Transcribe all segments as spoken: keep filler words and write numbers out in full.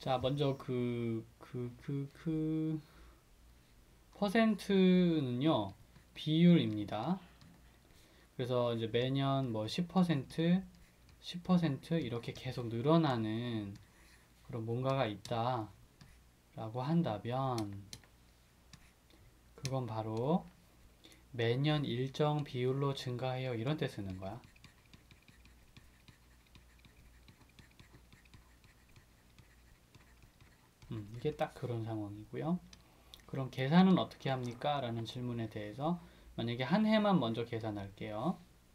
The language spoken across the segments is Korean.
자, 먼저 그, 그, 그, 그, 퍼센트는요, 비율입니다. 그래서 이제 매년 뭐 십 퍼센트, 십 퍼센트 이렇게 계속 늘어나는 그런 뭔가가 있다 라고 한다면, 그건 바로 매년 일정 비율로 증가해요. 이런 때 쓰는 거야. 음, 이게 딱 그런 상황이고요. 그럼 계산은 어떻게 합니까? 라는 질문에 대해서 만약에 한 해만 먼저 계산할게요.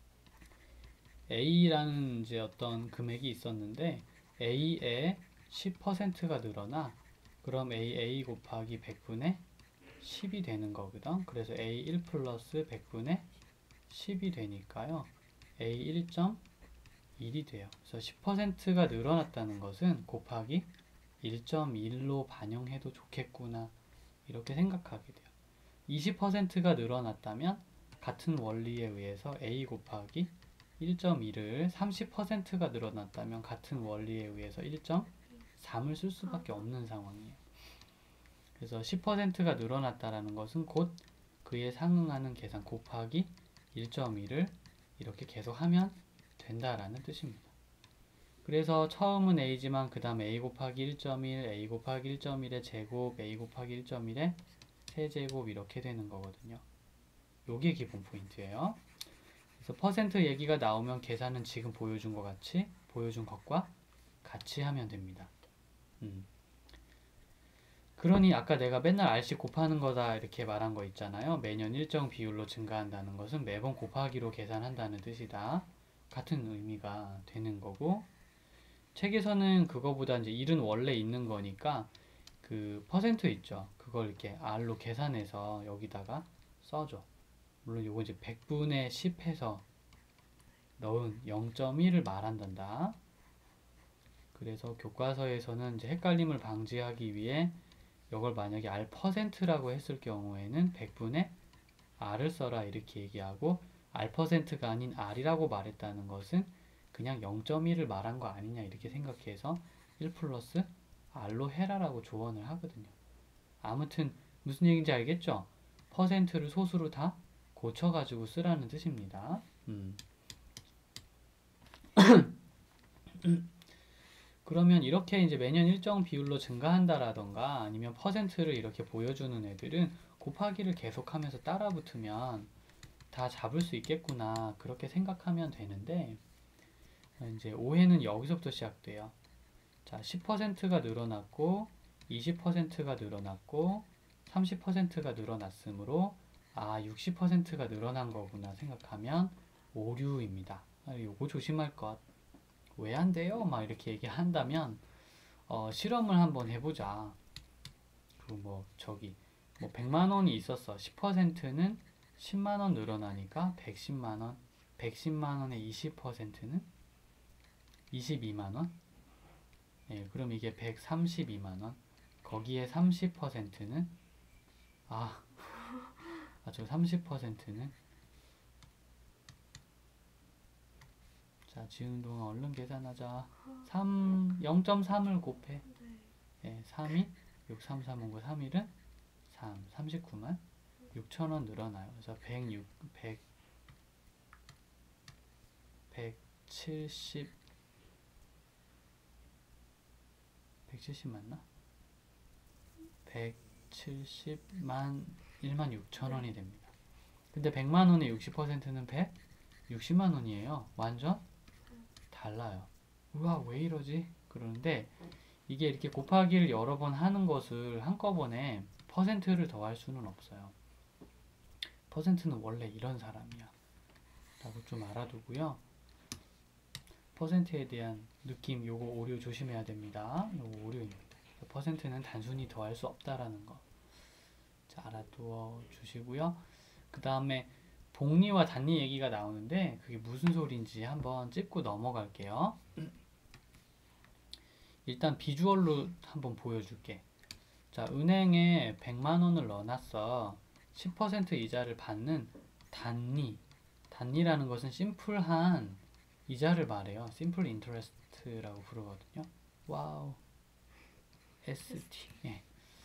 A라는 이제 어떤 금액이 있었는데 A의 십 퍼센트가 늘어나 그럼 A, A 곱하기 백분의 십이 되는 거거든. 그래서 에이 일 플러스 백분의 십이 되니까요. 에이 일 점 일이 돼요. 그래서 십 퍼센트가 늘어났다는 것은 곱하기 일 점 일로 반영해도 좋겠구나. 이렇게 생각하게 돼요. 이십 퍼센트가 늘어났다면 같은 원리에 의해서 A 곱하기 일 점 일을 삼십 퍼센트가 늘어났다면 같은 원리에 의해서 일 점 삼을 쓸 수밖에 없는 상황이에요. 그래서 십 퍼센트가 늘어났다는 것은 곧 그에 상응하는 계산 곱하기 일 점 일을 이렇게 계속 하면 된다라는 뜻입니다. 그래서 처음은 A지만 그 다음 A 곱하기 일 점 일, A 곱하기 일 점 일의 제곱, A 곱하기 일 점 일의 세제곱 이렇게 되는 거거든요. 요게 기본 포인트예요. 그래서 퍼센트 얘기가 나오면 계산은 지금 보여준 것 같이 보여준 것과 같이 하면 됩니다. 음. 그러니 아까 내가 맨날 알씩 곱하는 거다 이렇게 말한 거 있잖아요. 매년 일정 비율로 증가한다는 것은 매번 곱하기로 계산한다는 뜻이다. 같은 의미가 되는 거고 책에서는 그거보다 이제 일은 원래 있는 거니까 그 퍼센트 있죠. 그걸 이렇게 R로 계산해서 여기다가 써줘. 물론 요거 이제 백분의 십 해서 넣은 영 점 일을 말한단다. 그래서 교과서에서는 이제 헷갈림을 방지하기 위해 이걸 만약에 R 퍼센트라고 했을 경우에는 백분의 R을 써라 이렇게 얘기하고 R 퍼센트가 아닌 R이라고 말했다는 것은 그냥 영 점 일을 말한 거 아니냐 이렇게 생각해서 일 플러스 R로 해라라고 조언을 하거든요. 아무튼 무슨 얘기인지 알겠죠? 퍼센트를 소수로 다 고쳐가지고 쓰라는 뜻입니다. 음. 그러면 이렇게 이제 매년 일정 비율로 증가한다라던가 아니면 퍼센트를 이렇게 보여주는 애들은 곱하기를 계속하면서 따라 붙으면 다 잡을 수 있겠구나 그렇게 생각하면 되는데 이제 오해는 여기서부터 시작돼요. 자, 십 퍼센트가 늘어났고 이십 퍼센트가 늘어났고 삼십 퍼센트가 늘어났으므로 아 육십 퍼센트가 늘어난 거구나 생각하면 오류입니다. 아, 요거 조심할 것. 왜 안 돼요? 막 이렇게 얘기한다면 어, 실험을 한번 해보자. 그 뭐 저기 뭐 백만 원이 있었어. 십 퍼센트는 십만 원 늘어나니까 백십만 원. 백십만 원의 이십 퍼센트는 이십이만 원. 네, 그럼 이게 백삼십이만 원. 거기에 삼십 퍼센트는 아, 아, 저 삼십 퍼센트는 자, 지우는 동안 얼른 계산하자. 삼, 영 점 삼을 곱해. 네, 삼이 육, 삼, 삼, 오, 구, 삼, 일은 삼, 삼십구만 육천 원 늘어나요. 그래서 백육, 백, 백칠십, 백칠십 맞나? 백칠십만, 일만 육천 원이 됩니다. 근데 백만 원의 육십 퍼센트는 백육십만 원이에요. 완전 달라요. 우와, 왜 이러지? 그러는데 이게 이렇게 곱하기를 여러 번 하는 것을 한꺼번에 퍼센트를 더할 수는 없어요. 퍼센트는 원래 이런 사람이야 라고 좀 알아두고요. 퍼센트에 대한 느낌 요거 오류 조심해야 됩니다. 요거 오류입니다. 퍼센트는 단순히 더할 수 없다라는 거 자, 알아두어 주시고요. 그 다음에 복리와 단리 얘기가 나오는데 그게 무슨 소리인지 한번 짚고 넘어갈게요. 일단 비주얼로 한번 보여줄게. 자, 은행에 백만 원을 넣어놨어. 십 퍼센트 이자를 받는 단리. 단리라는 것은 심플한 이자를 말해요. 심플 인터레스트라고 부르거든요. 와우. 에스티. 예.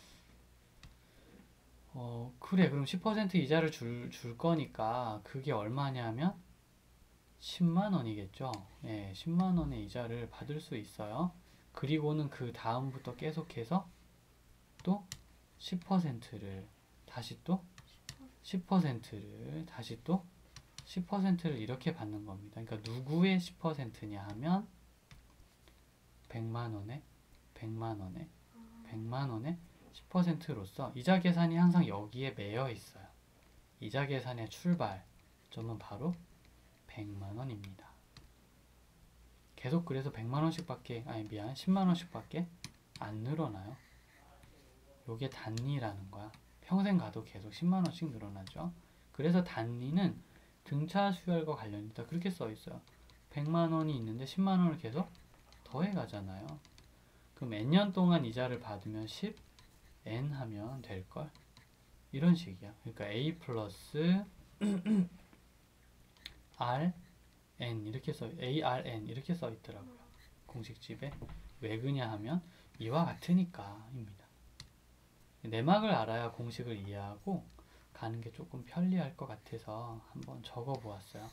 어, 그래. 그럼 십 퍼센트 이자를 줄, 줄 거니까 그게 얼마냐면 십만 원이겠죠. 예, 십만 원의 이자를 받을 수 있어요. 그리고는 그 다음부터 계속해서 또 십 퍼센트를 다시 또 십 퍼센트를 다시 또 십 퍼센트를 이렇게 받는 겁니다. 그러니까 누구의 십 퍼센트냐 하면 백만 원에 백만 원에 백만 원에 십 퍼센트로서 이자 계산이 항상 여기에 매여 있어요. 이자 계산의 출발점은 바로 백만 원입니다. 계속 그래서 백만 원씩 밖에, 아니 미안, 십만 원씩 밖에 안 늘어나요. 요게 단리라는 거야. 평생 가도 계속 십만 원씩 늘어나죠. 그래서 단리는 등차 수열과 관련이 있다. 그렇게 써 있어요. 백만 원이 있는데 십만 원을 계속 더해 가잖아요. 그럼 N년 동안 이자를 받으면 십 엔 하면 될걸? 이런 식이야. 그러니까 A 플러스 R N 이렇게 써, 에이 알 엔 이렇게 써 있더라고요. 공식집에. 왜 그냐 하면 이와 같으니까 입니다. 내막을 알아야 공식을 이해하고 가는 게 조금 편리할 것 같아서 한번 적어 보았어요.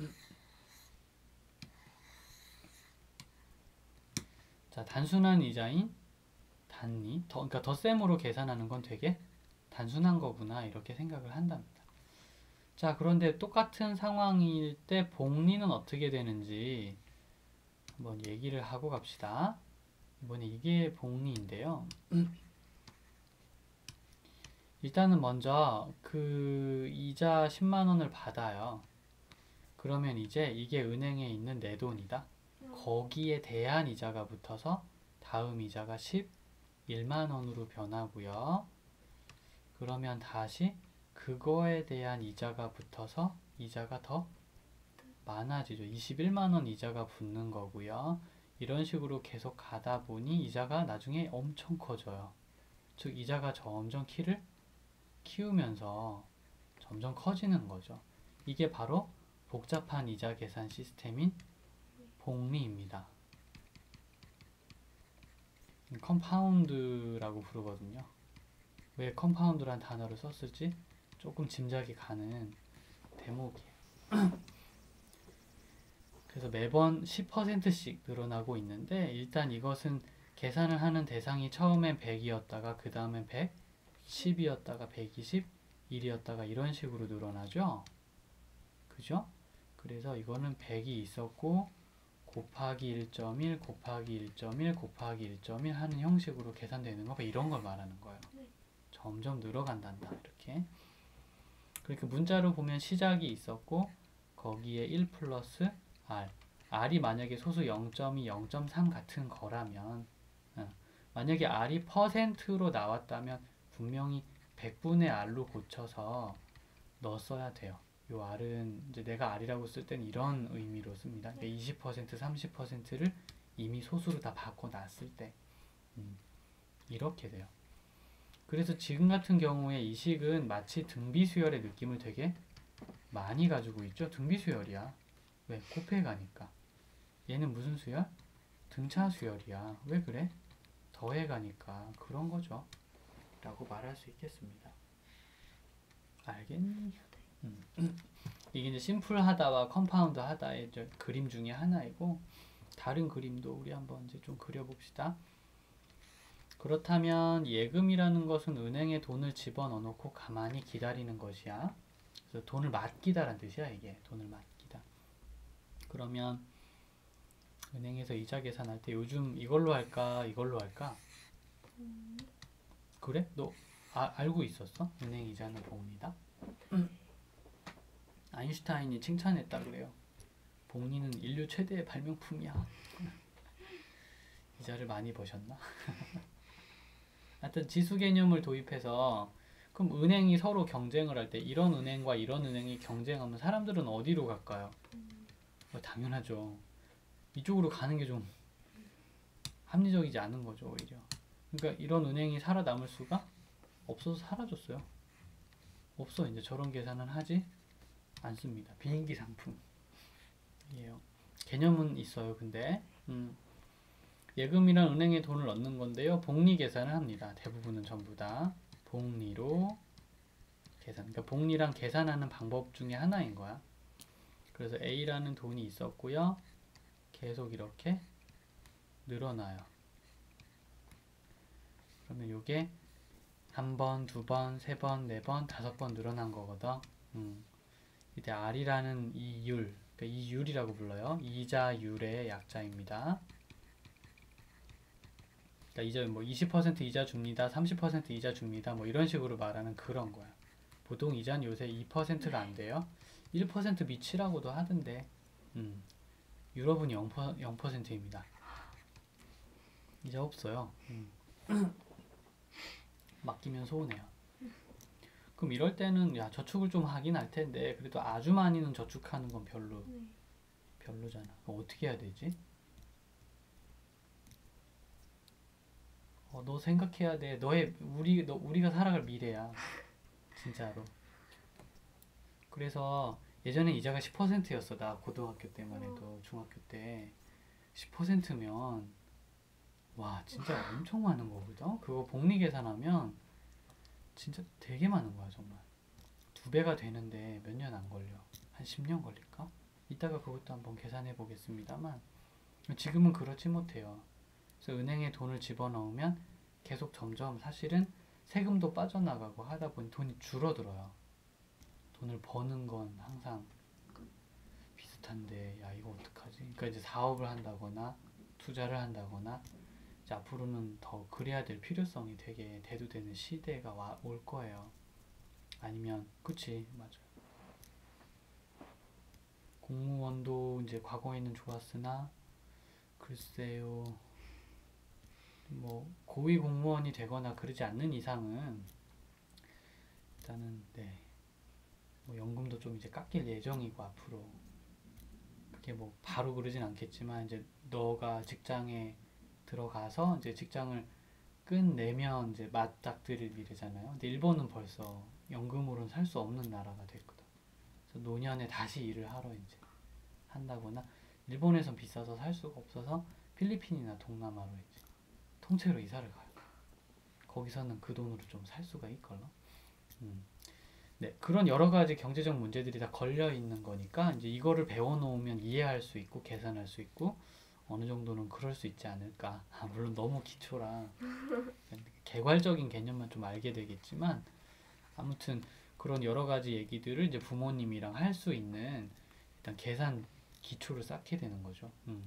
자, 단순한 이자인 단리, 더, 그러니까 덧셈으로 계산하는 건 되게 단순한 거구나 이렇게 생각을 한답니다. 자, 그런데 똑같은 상황일 때 복리는 어떻게 되는지 한번 얘기를 하고 갑시다. 이번에 이게 복리인데요. 일단은 먼저 그 이자 십만 원을 받아요. 그러면 이제 이게 은행에 있는 내 돈이다. 거기에 대한 이자가 붙어서 다음 이자가 십일만 원으로 변하고요. 그러면 다시 그거에 대한 이자가 붙어서 이자가 더 많아지죠. 이십일만 원 이자가 붙는 거고요. 이런 식으로 계속 가다 보니 이자가 나중에 엄청 커져요. 즉 이자가 점점 키를 키우면서 점점 커지는 거죠. 이게 바로 복잡한 이자 계산 시스템인 복리입니다. 컴파운드라고 부르거든요. 왜 컴파운드란 단어를 썼을지 조금 짐작이 가는 대목이에요. 그래서 매번 십 퍼센트씩 늘어나고 있는데 일단 이것은 계산을 하는 대상이 처음엔 백이었다가 그 다음엔 백십이었다가 백이십, 일이었다가 이런 식으로 늘어나죠. 그죠? 그래서 이거는 백이 있었고 곱하기 일 점 일 곱하기 일 점 일 곱하기 일 점 일 하는 형식으로 계산되는 거 이런 걸 말하는 거예요. 네. 점점 늘어간단다 이렇게. 그러니까 문자로 보면 시작이 있었고 거기에 일 플러스 R R이 만약에 소수 영 점 이, 영 점 삼 같은 거라면 어, 만약에 R이 퍼센트로 나왔다면 분명히 백분의 R로 고쳐서 넣었어야 돼요. 요 R은 이제 내가 R이라고 쓸 때는 이런 의미로 씁니다. 그러니까 이십 퍼센트, 삼십 퍼센트를 이미 소수로 다 바꿔놨을 때 음, 이렇게 돼요. 그래서 지금 같은 경우에 이 식은 마치 등비수열의 느낌을 되게 많이 가지고 있죠. 등비수열이야. 왜? 곱해가니까. 얘는 무슨 수열? 등차 수열이야. 왜 그래? 더해가니까 그런 거죠. 라고 말할 수 있겠습니다. 알겠니? 음. 이게 이제 심플하다와 컴파운드하다의 이제 그림 중에 하나이고 다른 그림도 우리 한번 이제 좀 그려봅시다. 그렇다면 예금이라는 것은 은행에 돈을 집어넣어 놓고 가만히 기다리는 것이야. 그래서 돈을 맡기다라는 뜻이야. 이게 돈을 맡기다. 그러면 은행에서 이자 계산할 때 요즘 이걸로 할까 이걸로 할까? 음. 그래? 너 아, 알고 있었어? 은행 이자는 복리다? 음. 아인슈타인이 칭찬했다 그래요. 복리는 인류 최대의 발명품이야. 이자를 많이 버셨나? 하여튼 지수 개념을 도입해서 그럼 은행이 서로 경쟁을 할 때 이런 은행과 이런 은행이 경쟁하면 사람들은 어디로 갈까요? 음. 뭐 당연하죠. 이쪽으로 가는 게 좀 합리적이지 않은 거죠, 오히려. 그러니까 이런 은행이 살아남을 수가 없어서 사라졌어요. 없어. 이제 저런 계산은 하지 않습니다. 비인기 상품. 이에요. 개념은 있어요. 근데 음. 예금이란 은행에 돈을 넣는 건데요. 복리 계산을 합니다. 대부분은 전부 다 복리로 계산. 그러니까 복리랑 계산하는 방법 중에 하나인 거야. 그래서 A라는 돈이 있었고요. 계속 이렇게 늘어나요. 그러면 이게 한 번, 두 번, 세 번, 네 번, 다섯 번 늘어난 거거든. 음. 이때 R이라는 이 율, 그러니까 이 율이라고 불러요. 이자율의 약자입니다. 그러니까 이자 뭐 이십 퍼센트 이자 줍니다, 삼십 퍼센트 이자 줍니다, 뭐 이런 식으로 말하는 그런 거야. 보통 이자는 요새 이 퍼센트가 안 돼요. 일 퍼센트 미치라고도 하던데, 음. 유럽은 영 퍼센트입니다. 이자 없어요. 음. 맡기면 소원해요. 그럼 이럴 때는 야 저축을 좀 하긴 할 텐데 그래도 아주 많이는 저축하는 건 별로 네. 별로잖아. 그럼 어떻게 해야 되지? 어, 너 생각해야 돼. 너의 우리 너 우리가 살아갈 미래야. 진짜로. 그래서 예전에 이자가 십 퍼센트였어. 나 고등학교 때만 해도 중학교 때 십 퍼센트면 와 진짜 엄청 많은 거거든. 그거 복리 계산하면 진짜 되게 많은 거야 정말. 두 배가 되는데 몇 년 안 걸려. 한 십 년 걸릴까? 이따가 그것도 한번 계산해 보겠습니다만 지금은 그렇지 못해요. 그래서 은행에 돈을 집어넣으면 계속 점점 사실은 세금도 빠져나가고 하다 보니 돈이 줄어들어요. 돈을 버는 건 항상 비슷한데 야 이거 어떡하지? 그러니까 이제 사업을 한다거나 투자를 한다거나 이제 앞으로는 더 그래야 될 필요성이 되게 대두되는 시대가 와, 올 거예요. 아니면 그치 맞아요. 공무원도 이제 과거에는 좋았으나 글쎄요 뭐 고위 공무원이 되거나 그러지 않는 이상은 일단은 네, 뭐 연금도 좀 이제 깎일 예정이고 앞으로 그게 뭐 바로 그러진 않겠지만 이제 너가 직장에 들어가서 이제 직장을 끝내면 이제 맞닥뜨릴 미래잖아요. 근데 일본은 벌써 연금으로는 살 수 없는 나라가 됐거든. 그래서 노년에 다시 일을 하러 이제 한다거나 일본에선 비싸서 살 수가 없어서 필리핀이나 동남아로 이제 통째로 이사를 가요. 거기서는 그 돈으로 좀 살 수가 있걸요. 음. 네, 그런 여러 가지 경제적 문제들이 다 걸려 있는 거니까 이제 이거를 배워 놓으면 이해할 수 있고 계산할 수 있고 어느 정도는 그럴 수 있지 않을까. 아, 물론 너무 기초라 개괄적인 개념만 좀 알게 되겠지만 아무튼 그런 여러 가지 얘기들을 이제 부모님이랑 할 수 있는 일단 계산 기초를 쌓게 되는 거죠. 음.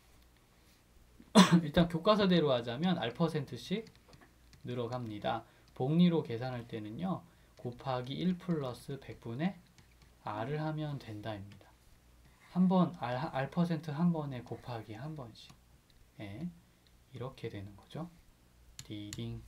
일단 교과서대로 하자면 R 퍼센트씩 늘어갑니다. 복리로 계산할 때는요. 곱하기 일 플러스 백분의 R을 하면 된다입니다. 한 번 R, R 퍼센트 한 번에 곱하기 한 번씩. 예, 이렇게 되는 거죠. 디딩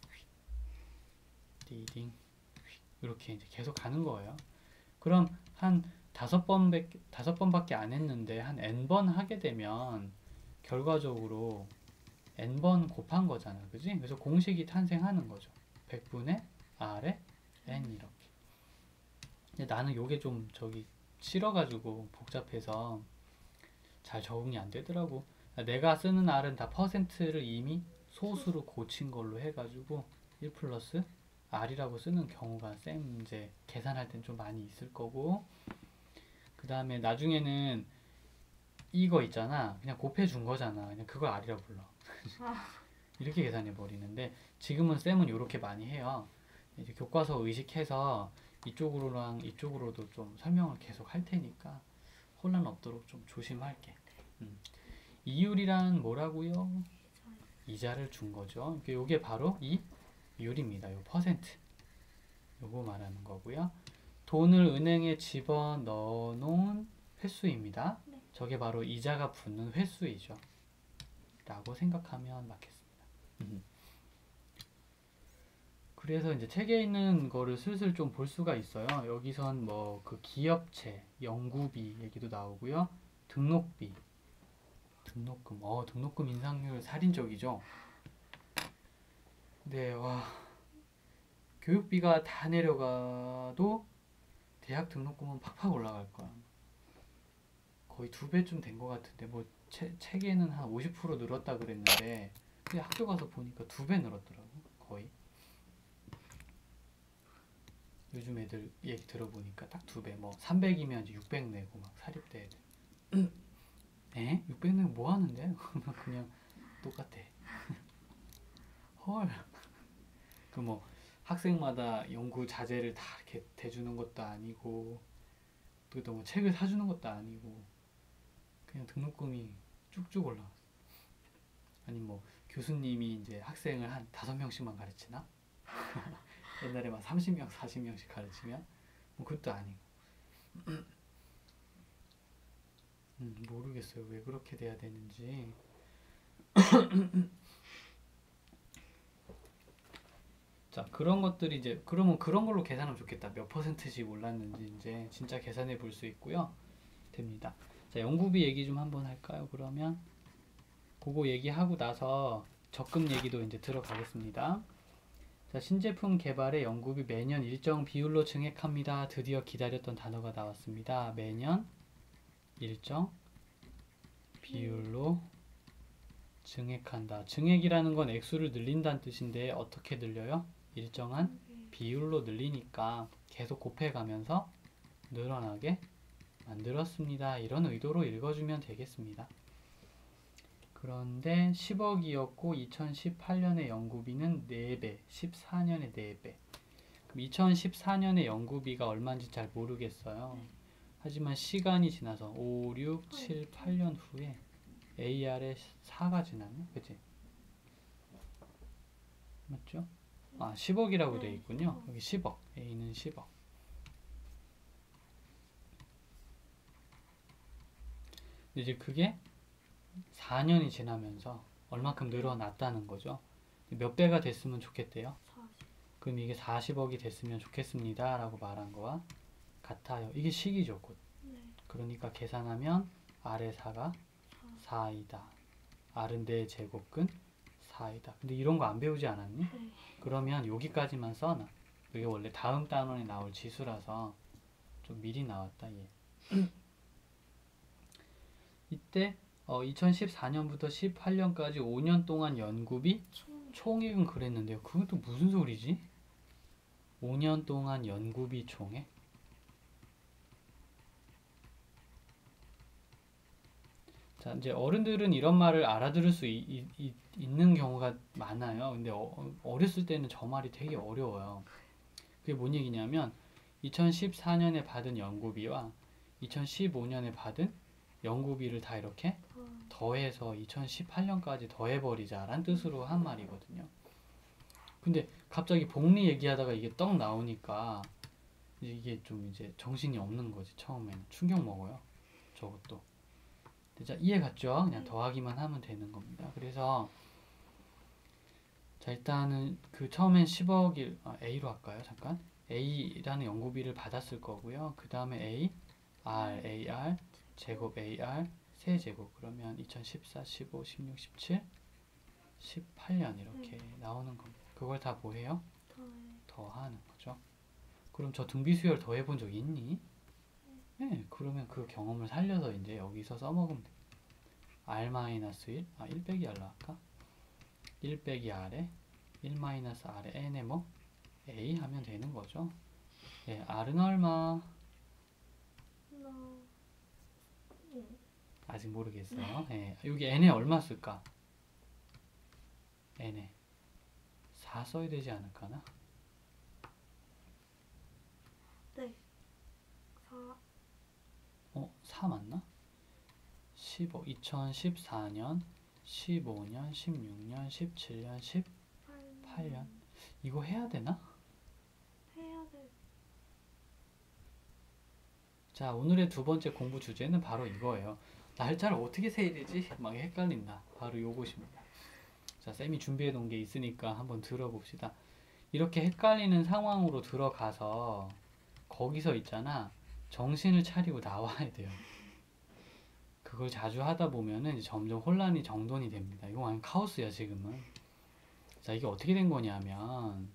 디딩 이렇게 이제 계속 가는 거예요. 그럼 한 다섯 번 다섯 번밖에 안 했는데 한 n 번 하게 되면 결과적으로 n 번 곱한 거잖아, 그지? 그래서 공식이 탄생하는 거죠. 백분의 R에 n 이렇게. 근데 나는 요게 좀 저기 싫어가지고 복잡해서 잘 적응이 안 되더라고. 내가 쓰는 R은 다 퍼센트를 이미 소수로 고친 걸로 해가지고 일 플러스 R이라고 쓰는 경우가 쌤 이제 계산할 땐 좀 많이 있을 거고 그 다음에 나중에는 이거 있잖아 그냥 곱해 준 거잖아 그냥 그걸 R이라고 불러. 이렇게 계산해 버리는데 지금은 쌤은 이렇게 많이 해요. 이제 교과서 의식해서 이쪽으로랑 이쪽으로도 좀 설명을 계속 할 테니까 혼란 없도록 좀 조심할게. 음. 이율이란 뭐라고요? 이자를 준 거죠. 이게 바로 이 율입니다. 요 퍼센트. 요거 말하는 거고요. 돈을 은행에 집어 넣어 놓은 횟수입니다. 네. 저게 바로 이자가 붙는 횟수이죠. 라고 생각하면 맞겠습니다. 음. 그래서 이제 책에 있는 거를 슬슬 좀 볼 수가 있어요. 여기선 뭐 그 기업체, 연구비 얘기도 나오고요. 등록비, 등록금, 어 등록금 인상률 살인적이죠. 네, 와 교육비가 다 내려가도 대학 등록금은 팍팍 올라갈 거야. 거의 두 배쯤 된 것 같은데 뭐 체, 책에는 한 오십 퍼센트 늘었다 그랬는데 근데 학교 가서 보니까 두 배 늘었더라고 거의. 요즘 애들 얘기 들어보니까 딱 두 배. 뭐 삼백이면 이제 육백 내고 막 사립대 애들. 에? 육백 내고 뭐 하는데? 그냥 똑같아. 헐. 그 뭐 학생마다 연구 자재를 다 이렇게 대주는 것도 아니고 또 뭐 책을 사주는 것도 아니고 그냥 등록금이 쭉쭉 올라갔어. 아니 뭐 교수님이 이제 학생을 한 다섯 명씩만 가르치나? 옛날에 막 삼십 명, 사십 명씩 가르치면 뭐 그것도 아니고. 음, 모르겠어요. 왜 그렇게 돼야 되는지. 자, 그런 것들이 이제 그러면 그런 걸로 계산하면 좋겠다. 몇 퍼센트씩 올랐는지 이제 진짜 계산해 볼 수 있고요. 됩니다. 자, 연구비 얘기 좀 한번 할까요? 그러면 그거 얘기하고 나서 적금 얘기도 이제 들어가겠습니다. 자, 신제품 개발에 연구비 매년 일정 비율로 증액합니다. 드디어 기다렸던 단어가 나왔습니다. 매년 일정 비율로 증액한다. 증액이라는 건 액수를 늘린다는 뜻인데 어떻게 늘려요? 일정한 비율로 늘리니까 계속 곱해가면서 늘어나게 만들었습니다. 이런 의도로 읽어주면 되겠습니다. 그런데 십억이었고 이천십팔 년에 연구비는 네 배, 십사 년에 네 배. 그럼 이천십사 년에 연구비가 얼마인지 잘 모르겠어요. 하지만 시간이 지나서 오, 육, 칠, 팔 년 후에 에이알에 사가 지났나? 그치? 맞죠? 아, 십억이라고 되어 있군요. 여기 십억. A는 십억. 이제 그게 사 년이 지나면서 얼마큼 늘어났다는 거죠. 몇 배가 됐으면 좋겠대요? 그럼 이게 사십억이 됐으면 좋겠습니다. 라고 말한 거와 같아요. 이게 식이죠, 곧. 그러니까 계산하면 R의 사가 사이다. R은 네 제곱근 사이다. 근데 이런 거 안 배우지 않았니? 네. 그러면 여기까지만 써놔. 이게 원래 다음 단원에 나올 지수라서 좀 미리 나왔다 얘. 이때 어, 이천십사 년부터 십팔 년까지 오 년 동안 연구비 총... 총액은 그랬는데요. 그것도 무슨 소리지? 오 년 동안 연구비 총액? 자, 이제 어른들은 이런 말을 알아들을 수 이, 이, 있는 경우가 많아요. 근데 어, 어렸을 때는 저 말이 되게 어려워요. 그게 뭔 얘기냐면 이천십사 년에 받은 연구비와 이천십오 년에 받은 연구비를 다 이렇게 더해서 이천십팔 년까지 더해버리자라는 뜻으로 한 말이거든요. 근데 갑자기 복리 얘기하다가 이게 떡 나오니까 이게 좀 이제 정신이 없는 거지. 처음에는 충격 먹어요. 저것도. 자, 이해 갔죠? 그냥 더하기만 하면 되는 겁니다. 그래서 자, 일단은 그 처음엔 십억일 아, A로 할까요? 잠깐. A라는 연구비를 받았을 거고요. 그 다음에 A, R, 에이알, 제곱 에이알, 세제곱. 그러면 이천십사, 십오, 십육, 십칠, 십팔 년 이렇게 네. 나오는 겁니다. 그걸 다 뭐해요? 더하는 거죠. 그럼 저 등비수열 더해본 적 있니? 네, 그러면 그 경험을 살려서 이제 여기서 써먹으면 돼. R-일, 아, 일 빼기 R로 할까? 일 빼기 R에 일 마이너스 R에 N에 뭐? A 하면 되는 거죠. 예, R은 얼마? 아직 모르겠어요. 예, 여기 N에 얼마 쓸까? N에 사 써야 되지 않을까나? 네. 사. 어, 사 맞나? 십오, 이천십사 년, 십오 년, 십육 년, 십칠 년, 십팔 년. 이거 해야 되나? 해야 돼. 자, 오늘의 두 번째 공부 주제는 바로 이거예요. 날짜를 어떻게 세야 되지? 막 헷갈린다. 바로 요것입니다. 자, 쌤이 준비해 놓은 게 있으니까 한번 들어봅시다. 이렇게 헷갈리는 상황으로 들어가서 거기서 있잖아. 정신을 차리고 나와야 돼요. 그걸 자주 하다 보면은 점점 혼란이 정돈이 됩니다. 이거 완전 카오스야, 지금은. 자, 이게 어떻게 된 거냐면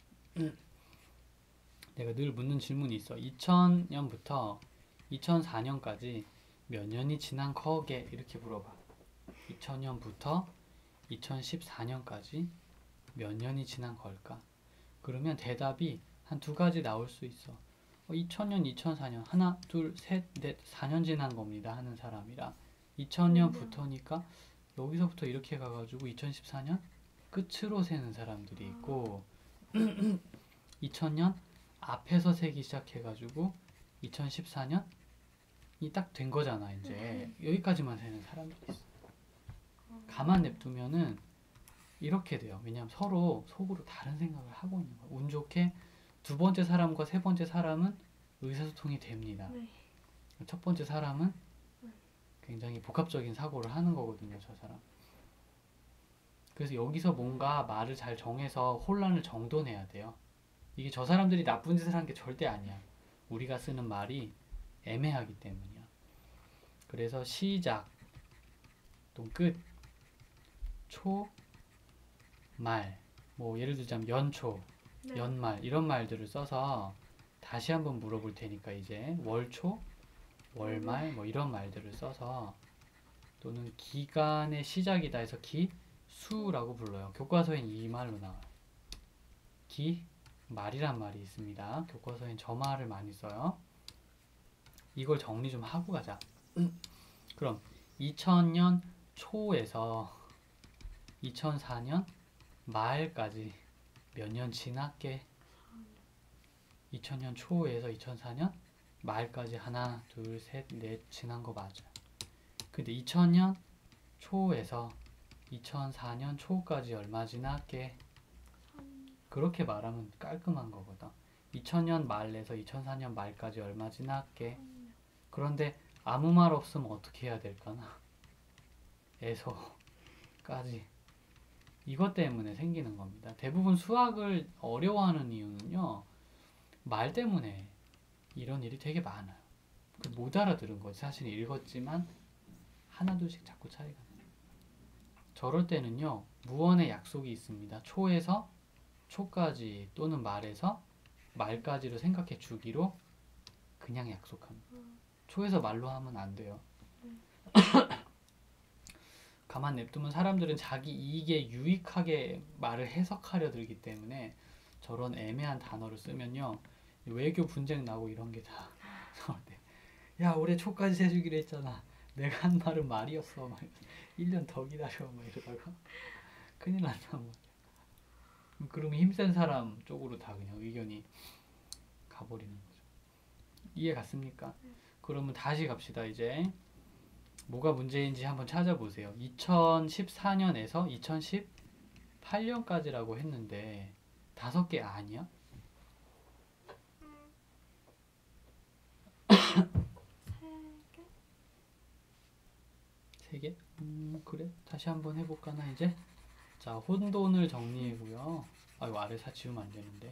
내가 늘 묻는 질문이 있어. 이천 년부터 이천사 년까지 몇 년이 지난 거게? 이렇게 물어봐. 이천 년부터 이천십사 년까지 몇 년이 지난 걸까? 그러면 대답이 한 두 가지 나올 수 있어. 어, 이천 년, 이천사 년, 하나, 둘, 셋, 넷, 사 년 지난 겁니다. 하는 사람이랑 이천 년부터니까 여기서부터 이렇게 가가지고 이천십사 년 끝으로 세는 사람들이 있고 이천 년 앞에서 세기 시작해가지고 이천십사 년이 딱 된 거잖아. 이제 여기까지만 세는 사람들이 있어. 가만 냅두면은 이렇게 돼요. 왜냐하면 서로 속으로 다른 생각을 하고 있는 거예요. 운 좋게 두 번째 사람과 세 번째 사람은 의사소통이 됩니다. 네. 첫 번째 사람은 굉장히 복합적인 사고를 하는 거거든요. 저 사람. 그래서 여기서 뭔가 말을 잘 정해서 혼란을 정돈해야 돼요. 이게 저 사람들이 나쁜 짓을 하는 게 절대 아니야. 우리가 쓰는 말이 애매하기 때문이야. 그래서 시작, 또 끝, 초, 말, 뭐 예를 들자면 연초, 네. 연말 이런 말들을 써서 다시 한번 물어볼 테니까 이제 월초, 월말 뭐 이런 말들을 써서 또는 기간의 시작이다 해서 기, 수라고 불러요. 교과서엔 이 말로 나와요. 기, 말이란 말이 있습니다. 교과서엔 저 말을 많이 써요. 이걸 정리 좀 하고 가자. 그럼 이천 년 초에서 이천사 년 말까지 몇 년 지났게? 이천 년 초에서 이천사 년 말까지 하나, 둘, 셋, 넷 지난 거 맞아요. 근데 이천 년 초에서 이천사 년 초까지 얼마 지났게? 그렇게 말하면 깔끔한 거거든. 이천 년 말에서 이천사 년 말까지 얼마 지났게? 그런데 아무 말 없으면 어떻게 해야 될까나? 에서까지. 이것 때문에 생기는 겁니다. 대부분 수학을 어려워하는 이유는요, 말 때문에 이런 일이 되게 많아요. 못 알아들은 거지. 사실 읽었지만 하나둘씩 자꾸 차이가 나요. 저럴 때는요, 무언의 약속이 있습니다. 초에서 초까지 또는 말에서 말까지로 생각해 주기로 그냥 약속합니다. 초에서 말로 하면 안 돼요. 가만 냅두면 사람들은 자기 이익에 유익하게 말을 해석하려 들기 때문에 저런 애매한 단어를 쓰면요, 외교 분쟁 나고 이런 게 다. 야, 올해 초까지 세주기로 했잖아. 내가 한 말은 말이었어. 막 일 년 더 기다려. 막 이러다가 큰일 난단 말이야. 그러면 힘센 사람 쪽으로 다 그냥 의견이 가버리는 거죠. 이해 갔습니까? 그러면 다시 갑시다. 이제 뭐가 문제인지 한번 찾아보세요. 이천십사 년에서 이천십팔 년까지라고 했는데 다섯 개 아니야? 세 개? 음, 그래? 다시 한번 해볼까나 이제? 자, 혼돈을 정리해고요. 아이고, 아래 사 지우면 안 되는데.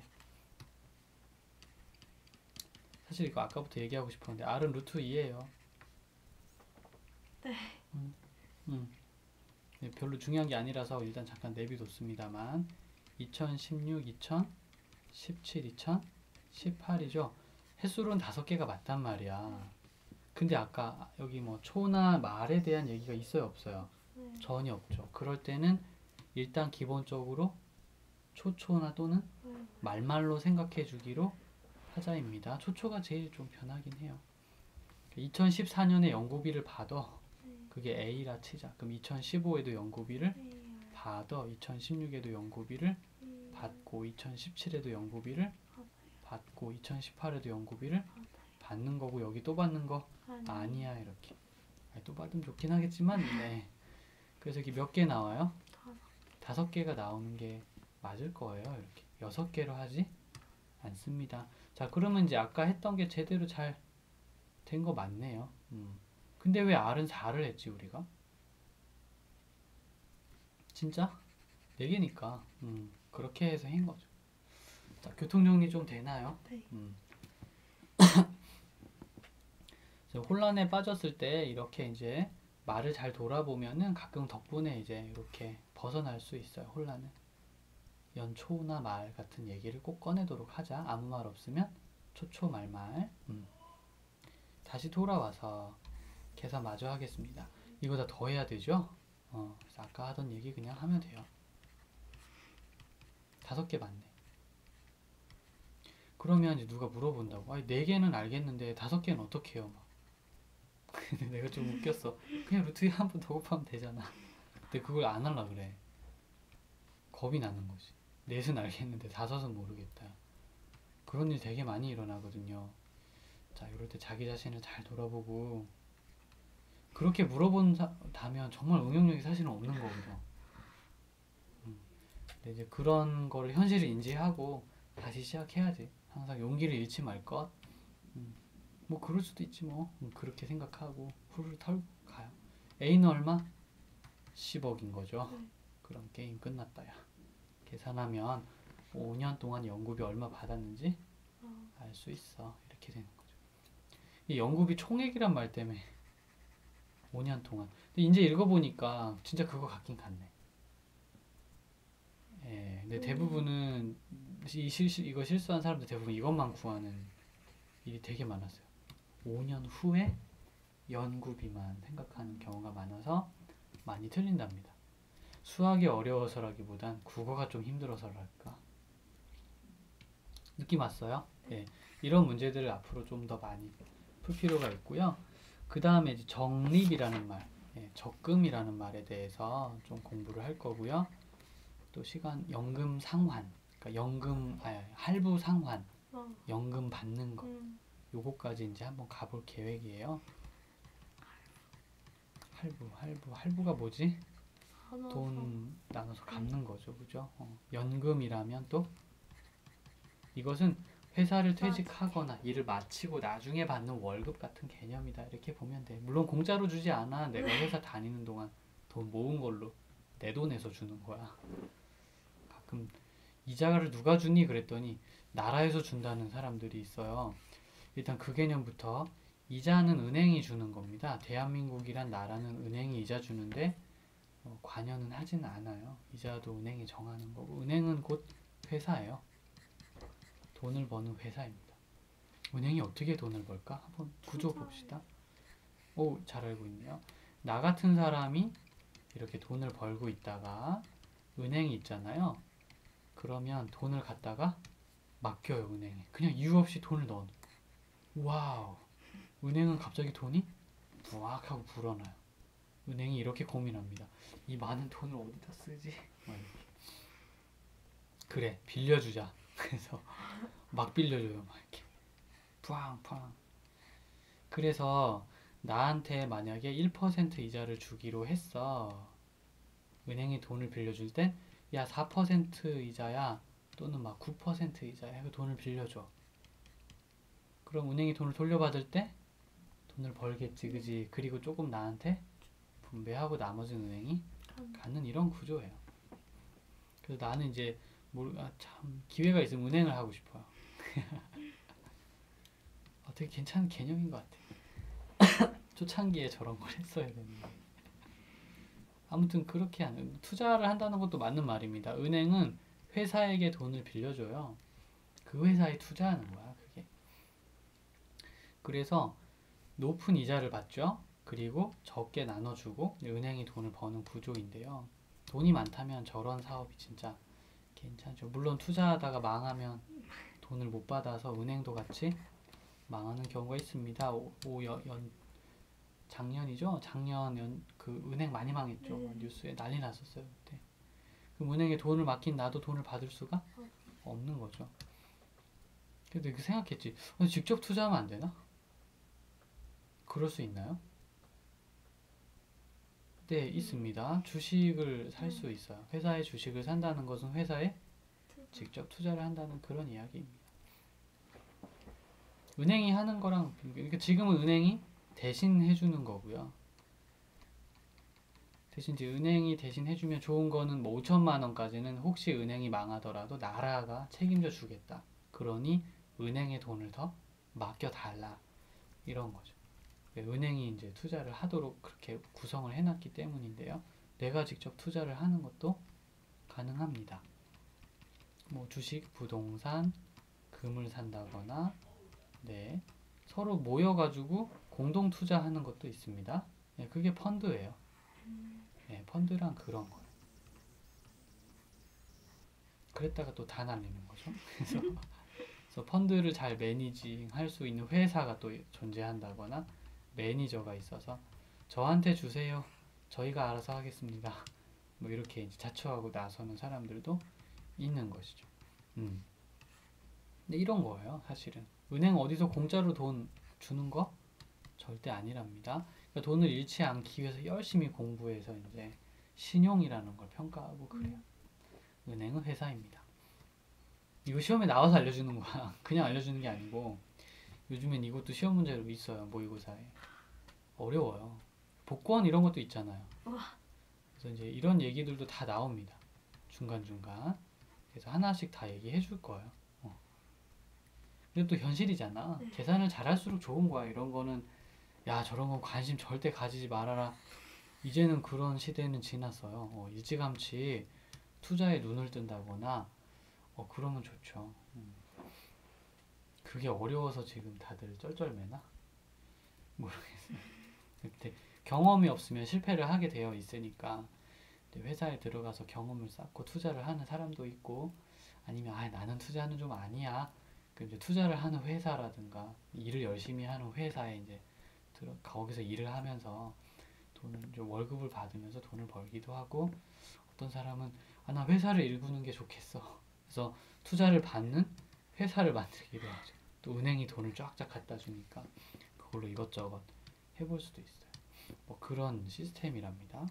사실 이거 아까부터 얘기하고 싶었는데 R은 루트 이예요. 네. 음, 음. 네, 별로 중요한 게 아니라서 일단 잠깐 내비뒀습니다만 이천십육, 이천십칠, 이천십팔이죠. 횟수로는 다섯 개가 맞단 말이야. 근데 아까 여기 뭐 초나 말에 대한 얘기가 있어요, 없어요? 네. 전혀 없죠. 그럴 때는 일단 기본적으로 초초나 또는 네. 말말로 생각해 주기로 하자입니다. 초초가 제일 좀 편하긴 해요. 이천십사 년에 연구비를 받아. 그게 A라 치자. 그럼 이천십오에도 연구비를 네. 받아. 이천십육에도 연구비를 받고, 이천십칠에도 연구비를 받고, 이천십팔에도 연구비를 받는 거고, 여기 또 받는 거 아니야, 이렇게. 아니, 또 받으면 좋긴 하겠지만, 네. 그래서 여기 몇 개 나와요? 다섯 개가 나오는 게 맞을 거예요, 이렇게. 여섯 개로 하지 않습니다. 자, 그러면 이제 아까 했던 게 제대로 잘 된 거 맞네요. 음. 근데 왜 R은 사를 했지, 우리가? 진짜? 네 개니까. 음, 그렇게 해서 한 거죠. 자, 교통정리 좀 되나요? 네. 음. 혼란에 빠졌을 때 이렇게 이제 말을 잘 돌아보면은 가끔 덕분에 이제 이렇게 벗어날 수 있어요, 혼란은. 연초나 말 같은 얘기를 꼭 꺼내도록 하자. 아무 말 없으면 초초 말말. 음. 다시 돌아와서 계산 마저 하겠습니다. 이거 다 더해야 되죠? 어, 그래서 아까 하던 얘기 그냥 하면 돼요. 다섯 개 맞네. 그러면 이제 누가 물어본다고. 아니, 네 개는 알겠는데 다섯 개는 어떻게 해요? 막. 근데 내가 좀 웃겼어. 그냥 루트 이 한 번 더 곱하면 되잖아. 근데 그걸 안 하려 그래. 겁이 나는 거지. 넷은 알겠는데 다섯은 모르겠다. 그런 일 되게 많이 일어나거든요. 자, 이럴 때 자기 자신을 잘 돌아보고 그렇게 물어본다면 정말 응용력이 사실은 없는 거거든. 음. 근데 이제 그런 거를 현실을 인지하고 다시 시작해야지. 항상 용기를 잃지 말 것. 음. 뭐 그럴 수도 있지 뭐. 음, 그렇게 생각하고 후루룩 털고 가요. A는 얼마? 십억인 거죠. 네. 그럼 게임 끝났다 야. 계산하면 오 년 동안 연구비 얼마 받았는지 어, 알 수 있어. 이렇게 되는 거죠. 이 연구비 총액이란 말 때문에 오 년 동안. 근데 이제 읽어보니까 진짜 그거 같긴 같네. 예, 근데 음. 대부분은 이 실수, 이거 실수한 사람들 대부분 이것만 구하는 일이 되게 많았어요. 오 년 후에 연구비만 생각하는 경우가 많아서 많이 틀린답니다. 수학이 어려워서라기보단 국어가 좀 힘들어서랄까. 느낌 왔어요? 예, 이런 문제들을 앞으로 좀 더 많이 풀 필요가 있고요. 그 다음에 이제 적립이라는 말, 예, 적금이라는 말에 대해서 좀 공부를 할 거고요. 또 시간 연금 상환, 그러니까 연금 아 할부 상환, 어, 연금 받는 거, 음, 요거까지 이제 한번 가볼 계획이에요. 할부, 할부, 할부가 뭐지? 나눠서. 돈 나눠서 갚는 거죠, 그죠? 어, 연금이라면 또 이것은 회사를 퇴직하거나 일을 마치고 나중에 받는 월급 같은 개념이다. 이렇게 보면 돼. 물론 공짜로 주지 않아. 내가 회사 다니는 동안 돈 모은 걸로 내 돈에서 주는 거야. 가끔 이자를 누가 주니 그랬더니 나라에서 준다는 사람들이 있어요. 일단 그 개념부터 이자는 은행이 주는 겁니다. 대한민국이란 나라는 은행이 이자 주는데 어, 관여는 하지는 않아요. 이자도 은행이 정하는 거고 은행은 곧 회사예요. 돈을 버는 회사입니다. 은행이 어떻게 돈을 벌까? 한번 구조 봅시다. 오, 잘 알고 있네요. 나 같은 사람이 이렇게 돈을 벌고 있다가 은행이 있잖아요. 그러면 돈을 갖다가 맡겨요, 은행에. 그냥 이유 없이 돈을 넣어. 와우. 은행은 갑자기 돈이 부악 하고 불어나요. 은행이 이렇게 고민합니다. 이 많은 돈을 어디다 쓰지? 막 이렇게. 그래, 빌려주자. 그래서 막 빌려줘요, 막 이렇게. 푸앙푸앙. 그래서 나한테 만약에 일 퍼센트 이자를 주기로 했어. 은행이 돈을 빌려줄 땐, 야, 사 퍼센트 이자야. 또는 막 구 퍼센트 이자야. 해서 돈을 빌려줘. 그럼 은행이 돈을 돌려받을 때 돈을 벌겠지, 그지? 그리고 조금 나한테 분배하고 나머지는 은행이 가는 이런 구조예요. 그래서 나는 이제 뭘, 아, 참 기회가 있으면 은행을 하고 싶어요. 어, 되게 괜찮은 개념인 것 같아. 초창기에 저런 걸 했어야 되는데. 아무튼 그렇게 하는 투자를 한다는 것도 맞는 말입니다. 은행은 회사에게 돈을 빌려줘요. 그 회사에 투자하는 거야, 그게. 그래서 높은 이자를 받죠. 그리고 적게 나눠주고 은행이 돈을 버는 구조인데요. 돈이 많다면 저런 사업이 진짜 괜찮죠. 물론 투자하다가 망하면 돈을 못 받아서 은행도 같이 망하는 경우가 있습니다. 오, 오 연, 연- 작년이죠? 작년 연, 그 은행 많이 망했죠. 네. 뉴스에 난리 났었어요, 그때. 그럼 은행에 돈을 맡긴 나도 돈을 받을 수가 없는 거죠. 근데 그 생각했지. 어, 직접 투자하면 안 되나? 그럴 수 있나요? 네, 있습니다. 주식을 살 수 있어요. 회사의 주식을 산다는 것은 회사에 직접 투자를 한다는 그런 이야기입니다. 은행이 하는 거랑 그러니까 지금은 은행이 대신 해주는 거고요. 대신 이제 은행이 대신 해주면 좋은 거는 뭐 오천만 원까지는 혹시 은행이 망하더라도 나라가 책임져 주겠다. 그러니 은행에 돈을 더 맡겨달라. 이런 거죠. 은행이 이제 투자를 하도록 그렇게 구성을 해놨기 때문인데요. 내가 직접 투자를 하는 것도 가능합니다. 뭐 주식, 부동산, 금을 산다거나, 네, 서로 모여가지고 공동 투자하는 것도 있습니다. 네, 그게 펀드예요. 예, 펀드란 그런 거예요. 그랬다가 또 다 날리는 거죠. 그래서, 그래서 펀드를 잘 매니징 할 수 있는 회사가 또 존재한다거나 매니저가 있어서 저한테 주세요. 저희가 알아서 하겠습니다. 뭐 이렇게 이제 자처하고 나서는 사람들도 있는 것이죠. 음. 근데 이런 거예요, 사실은. 은행 어디서 공짜로 돈 주는 거? 절대 아니랍니다. 그러니까 돈을 잃지 않기 위해서 열심히 공부해서 이제 신용이라는 걸 평가하고 그래요. 은행은 회사입니다. 이거 시험에 나와서 알려주는 거야. 그냥 알려주는 게 아니고 요즘엔 이것도 시험 문제로 있어요. 모의고사에. 어려워요. 복권 이런 것도 있잖아요. 그래서 이제 이런 얘기들도 다 나옵니다. 중간중간. 그래서 하나씩 다 얘기해 줄 거예요. 어. 근데 또 현실이잖아. 네. 계산을 잘할수록 좋은 거야. 이런 거는 야 저런 건 관심 절대 가지지 말아라. 이제는 그런 시대는 지났어요. 어, 일찌감치 투자에 눈을 뜬다거나 어, 그러면 좋죠. 음. 그게 어려워서 지금 다들 쩔쩔매나? 모르겠어요. 근데 경험이 없으면 실패를 하게 되어 있으니까 근데 회사에 들어가서 경험을 쌓고 투자를 하는 사람도 있고 아니면 아 나는 투자는 좀 아니야. 그 이제 투자를 하는 회사라든가 일을 열심히 하는 회사에 이제 들어 거기서 일을 하면서 돈을 좀 월급을 받으면서 돈을 벌기도 하고 어떤 사람은 아 나 회사를 일구는 게 좋겠어. 그래서 투자를 받는 회사를 만들기도 하죠. 또 은행이 돈을 쫙쫙 갖다 주니까 그걸로 이것저것 해볼 수도 있어요. 뭐 그런 시스템이랍니다.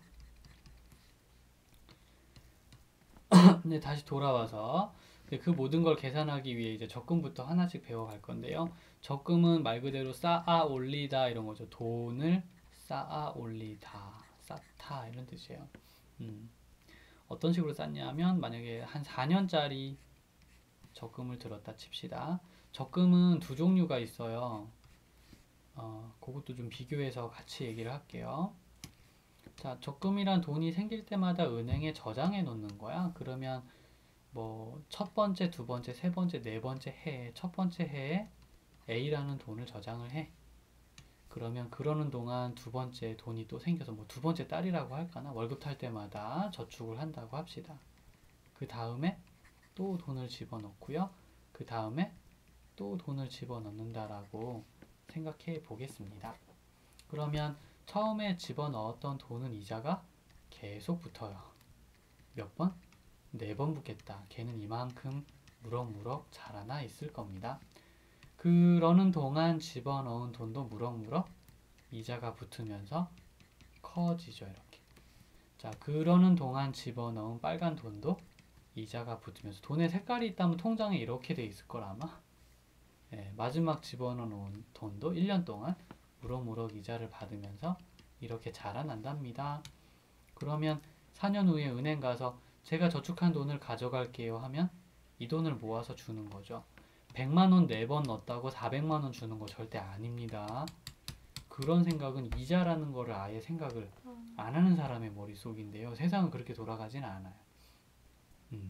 근데 다시 돌아와서 그 모든 걸 계산하기 위해 이제 적금부터 하나씩 배워갈 건데요. 적금은 말 그대로 쌓아 올리다 이런 거죠. 돈을 쌓아 올리다, 쌓다 이런 뜻이에요. 음. 어떤 식으로 쌓냐면 만약에 한 사 년짜리 적금을 들었다 칩시다. 적금은 두 종류가 있어요. 어, 그것도 좀 비교해서 같이 얘기를 할게요. 자, 적금이란 돈이 생길 때마다 은행에 저장해 놓는 거야. 그러면 뭐 첫 번째, 두 번째, 세 번째, 네 번째 해에 첫 번째 해에 A라는 돈을 저장을 해. 그러면 그러는 동안 두 번째 돈이 또 생겨서 뭐 두 번째 딸이라고 할까나 월급 탈 때마다 저축을 한다고 합시다. 그 다음에 또 돈을 집어넣고요. 그 다음에 또 돈을 집어넣는다라고 생각해 보겠습니다. 그러면 처음에 집어넣었던 돈은 이자가 계속 붙어요. 몇 번? 네 번 붙겠다. 걔는 이만큼 무럭무럭 자라나 있을 겁니다. 그러는 동안 집어넣은 돈도 무럭무럭 이자가 붙으면서 커지죠. 이렇게. 자, 그러는 동안 집어넣은 빨간 돈도 이자가 붙으면서 돈의 색깔이 있다면 통장에 이렇게 돼 있을 걸 아마. 예, 마지막 집어넣은 돈도 일 년 동안 무럭무럭 이자를 받으면서 이렇게 자라난답니다. 그러면 사 년 후에 은행 가서 제가 저축한 돈을 가져갈게요 하면 이 돈을 모아서 주는 거죠. 백만 원 네 번 넣었다고 사백만 원 주는 거 절대 아닙니다. 그런 생각은 이자라는 거를 아예 생각을 안 하는 사람의 머릿속인데요. 세상은 그렇게 돌아가진 않아요. 음.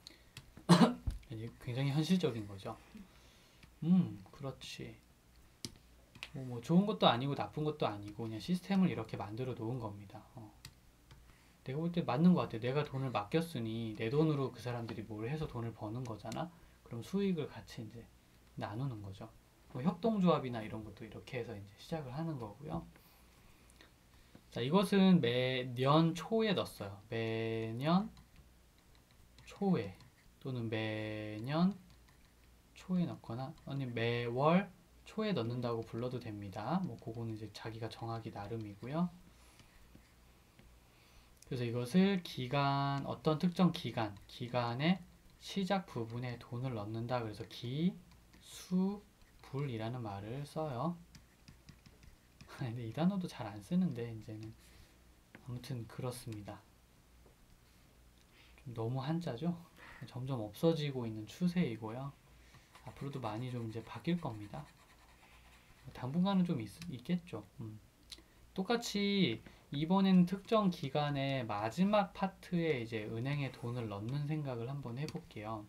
굉장히 현실적인 거죠. 음, 그렇지. 뭐, 뭐 좋은 것도 아니고 나쁜 것도 아니고 그냥 시스템을 이렇게 만들어 놓은 겁니다. 어. 내가 볼 때 맞는 것 같아. 내가 돈을 맡겼으니 내 돈으로 그 사람들이 뭘 해서 돈을 버는 거잖아. 그럼 수익을 같이 이제 나누는 거죠. 뭐 협동조합이나 이런 것도 이렇게 해서 이제 시작을 하는 거고요. 자, 이것은 매년 초에 넣었어요. 매년 초에 또는 매년 초에 넣거나 아니면 매월 초에 넣는다고 불러도 됩니다. 뭐 그거는 이제 자기가 정하기 나름이고요. 그래서 이것을 기간 어떤 특정 기간 기간의 시작 부분에 돈을 넣는다. 그래서 기, 수, 불이라는 말을 써요. 근데 이 단어도 잘 안 쓰는데 이제는 아무튼 그렇습니다. 좀 너무 한자죠? 점점 없어지고 있는 추세이고요. 앞으로도 많이 좀 이제 바뀔 겁니다. 당분간은 좀 있, 있겠죠. 음. 똑같이 이번엔 특정 기간의 마지막 파트에 이제 은행에 돈을 넣는 생각을 한번 해볼게요.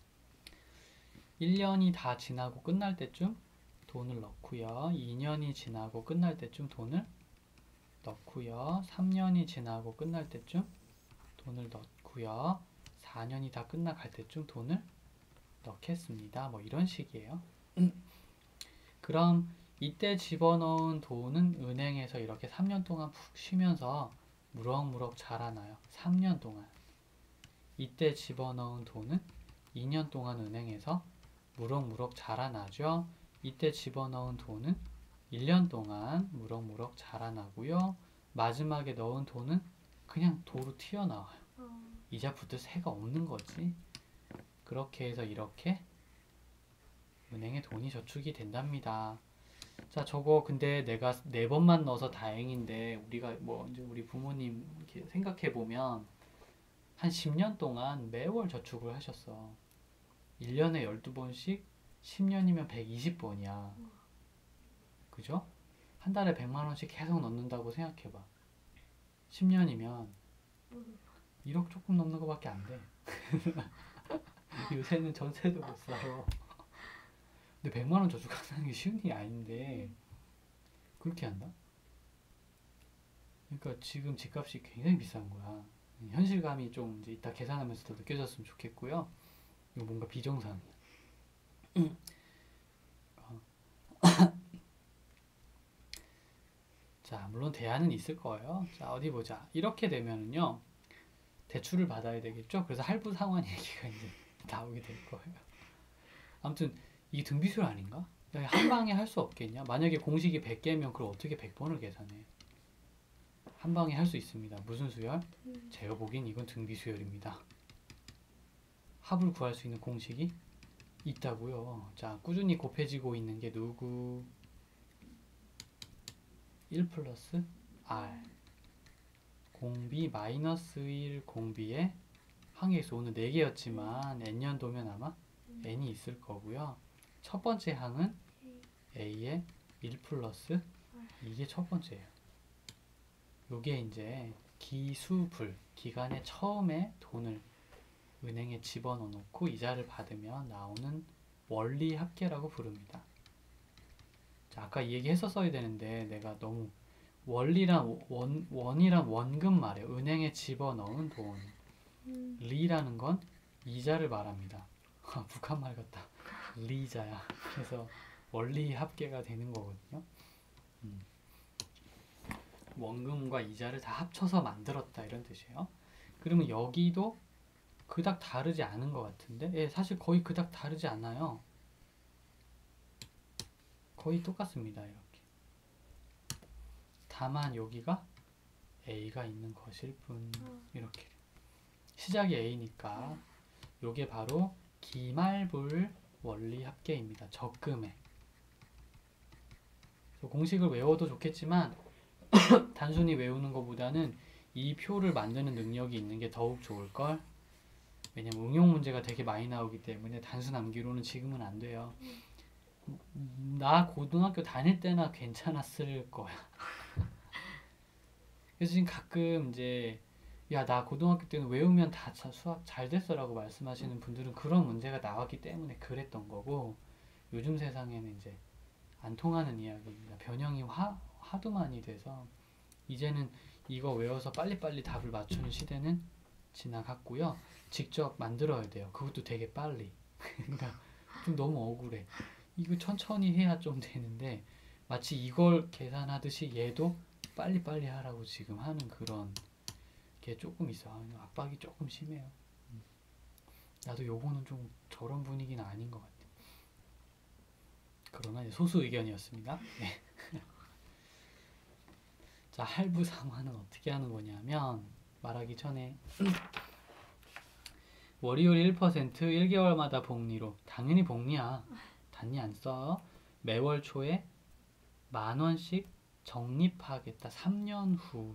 일 년이 다 지나고 끝날 때쯤 돈을 넣고요. 이 년이 지나고 끝날 때쯤 돈을 넣고요. 삼 년이 지나고 끝날 때쯤 돈을 넣고요. 사 년이 다 끝나갈 때쯤 돈을 넣겠습니다. 뭐 이런 식이에요. 그럼 이때 집어넣은 돈은 은행에서 이렇게 삼 년 동안 푹 쉬면서 무럭무럭 자라나요. 삼 년 동안. 이때 집어넣은 돈은 이 년 동안 은행에서 무럭무럭 자라나죠. 이때 집어넣은 돈은 일 년 동안 무럭무럭 자라나고요. 마지막에 넣은 돈은 그냥 도로 튀어나와요. 어, 이자 붙을 새가 없는 거지. 그렇게 해서 이렇게 은행에 돈이 저축이 된답니다. 자, 저거 근데 내가 네 번만 넣어서 다행인데 우리가 뭐 이제 우리 부모님 이렇게 생각해 보면 한 십 년 동안 매월 저축을 하셨어. 일 년에 열두 번씩 십 년이면 백이십 번이야. 그죠? 한 달에 백만 원씩 계속 넣는다고 생각해 봐. 십 년이면 일억 조금 넘는 거밖에 안 돼. 요새는 전세도 못 살아. 근데 백만 원 저축한다는 게 쉬운 일이 아닌데 그렇게 한다? 그러니까 지금 집값이 굉장히 비싼 거야. 현실감이 좀 이제 이따 계산하면서 더 느껴졌으면 좋겠고요. 이거 뭔가 비정상이야. 어. 자, 물론 대안은 있을 거예요. 자, 어디 보자. 이렇게 되면은요, 대출을 받아야 되겠죠? 그래서 할부 상환 얘기가 이제 나오게 될 거예요. 아무튼 이게 등비술 아닌가? 야, 한 방에 할 수 없겠냐? 만약에 공식이 백 개면 그걸 어떻게 백 번을 계산해? 한 방에 할 수 있습니다. 무슨 수열? 음, 제가 보기엔 이건 등비수열입니다. 합을 구할 수 있는 공식이 있다고요. 자, 꾸준히 곱해지고 있는 게 누구? 일 플러스 R 공비 마이너스 일 공비의 항의수 오늘 네 개였지만 n년도면 아마 n이 있을 거고요. 첫 번째 항은 a의 일 플러스 이게 첫 번째예요. 요게 이제 기수불 기간에 처음에 돈을 은행에 집어넣어 놓고 이자를 받으면 나오는 원리 합계라고 부릅니다. 자, 아까 이 얘기 했었어야 되는데 내가 너무 원리란 원, 원이란 원금 말이에요. 은행에 집어넣은 돈. 음, 리라는 건 이자를 말합니다. 북한 말 같다. 리자야. 그래서 원리 합계가 되는 거거든요. 음. 원금과 이자를 다 합쳐서 만들었다 이런 뜻이에요. 그러면 여기도 그닥 다르지 않은 것 같은데, 예, 사실 거의 그닥 다르지 않아요. 거의 똑같습니다. 이렇게. 다만 여기가 A가 있는 것일 뿐. 이렇게. 시작이 A니까 요게 바로 기말불 원리 합계입니다. 적금액. 공식을 외워도 좋겠지만 단순히 외우는 것보다는 이 표를 만드는 능력이 있는 게 더욱 좋을걸. 왜냐면 응용 문제가 되게 많이 나오기 때문에 단순 암기로는 지금은 안 돼요. 나 고등학교 다닐 때나 괜찮았을 거야. 그래서 지금 가끔 이제 야, 나 고등학교 때는 외우면 다 수학 잘 됐어라고 말씀하시는 분들은 그런 문제가 나왔기 때문에 그랬던 거고, 요즘 세상에는 이제 안 통하는 이야기입니다. 변형이 하, 하도 많이 돼서 이제는 이거 외워서 빨리빨리 답을 맞추는 시대는 지나갔고요. 직접 만들어야 돼요. 그것도 되게 빨리. 그러니까 좀 너무 억울해. 이거 천천히 해야 좀 되는데 마치 이걸 계산하듯이 얘도 빨리빨리 하라고 지금 하는 그런 게 조금 있어. 압박이 조금 심해요. 나도 요거는 좀 저런 분위기는 아닌 것 같아. 그러나 이제 소수 의견이었습니다. 네. 자, 할부 상환은 어떻게 하는 거냐면 말하기 전에 월이율 일 퍼센트 일 개월마다 복리로, 당연히 복리야. 단위 안 써. 매월 초에 만 원씩 적립하겠다. 삼 년 후.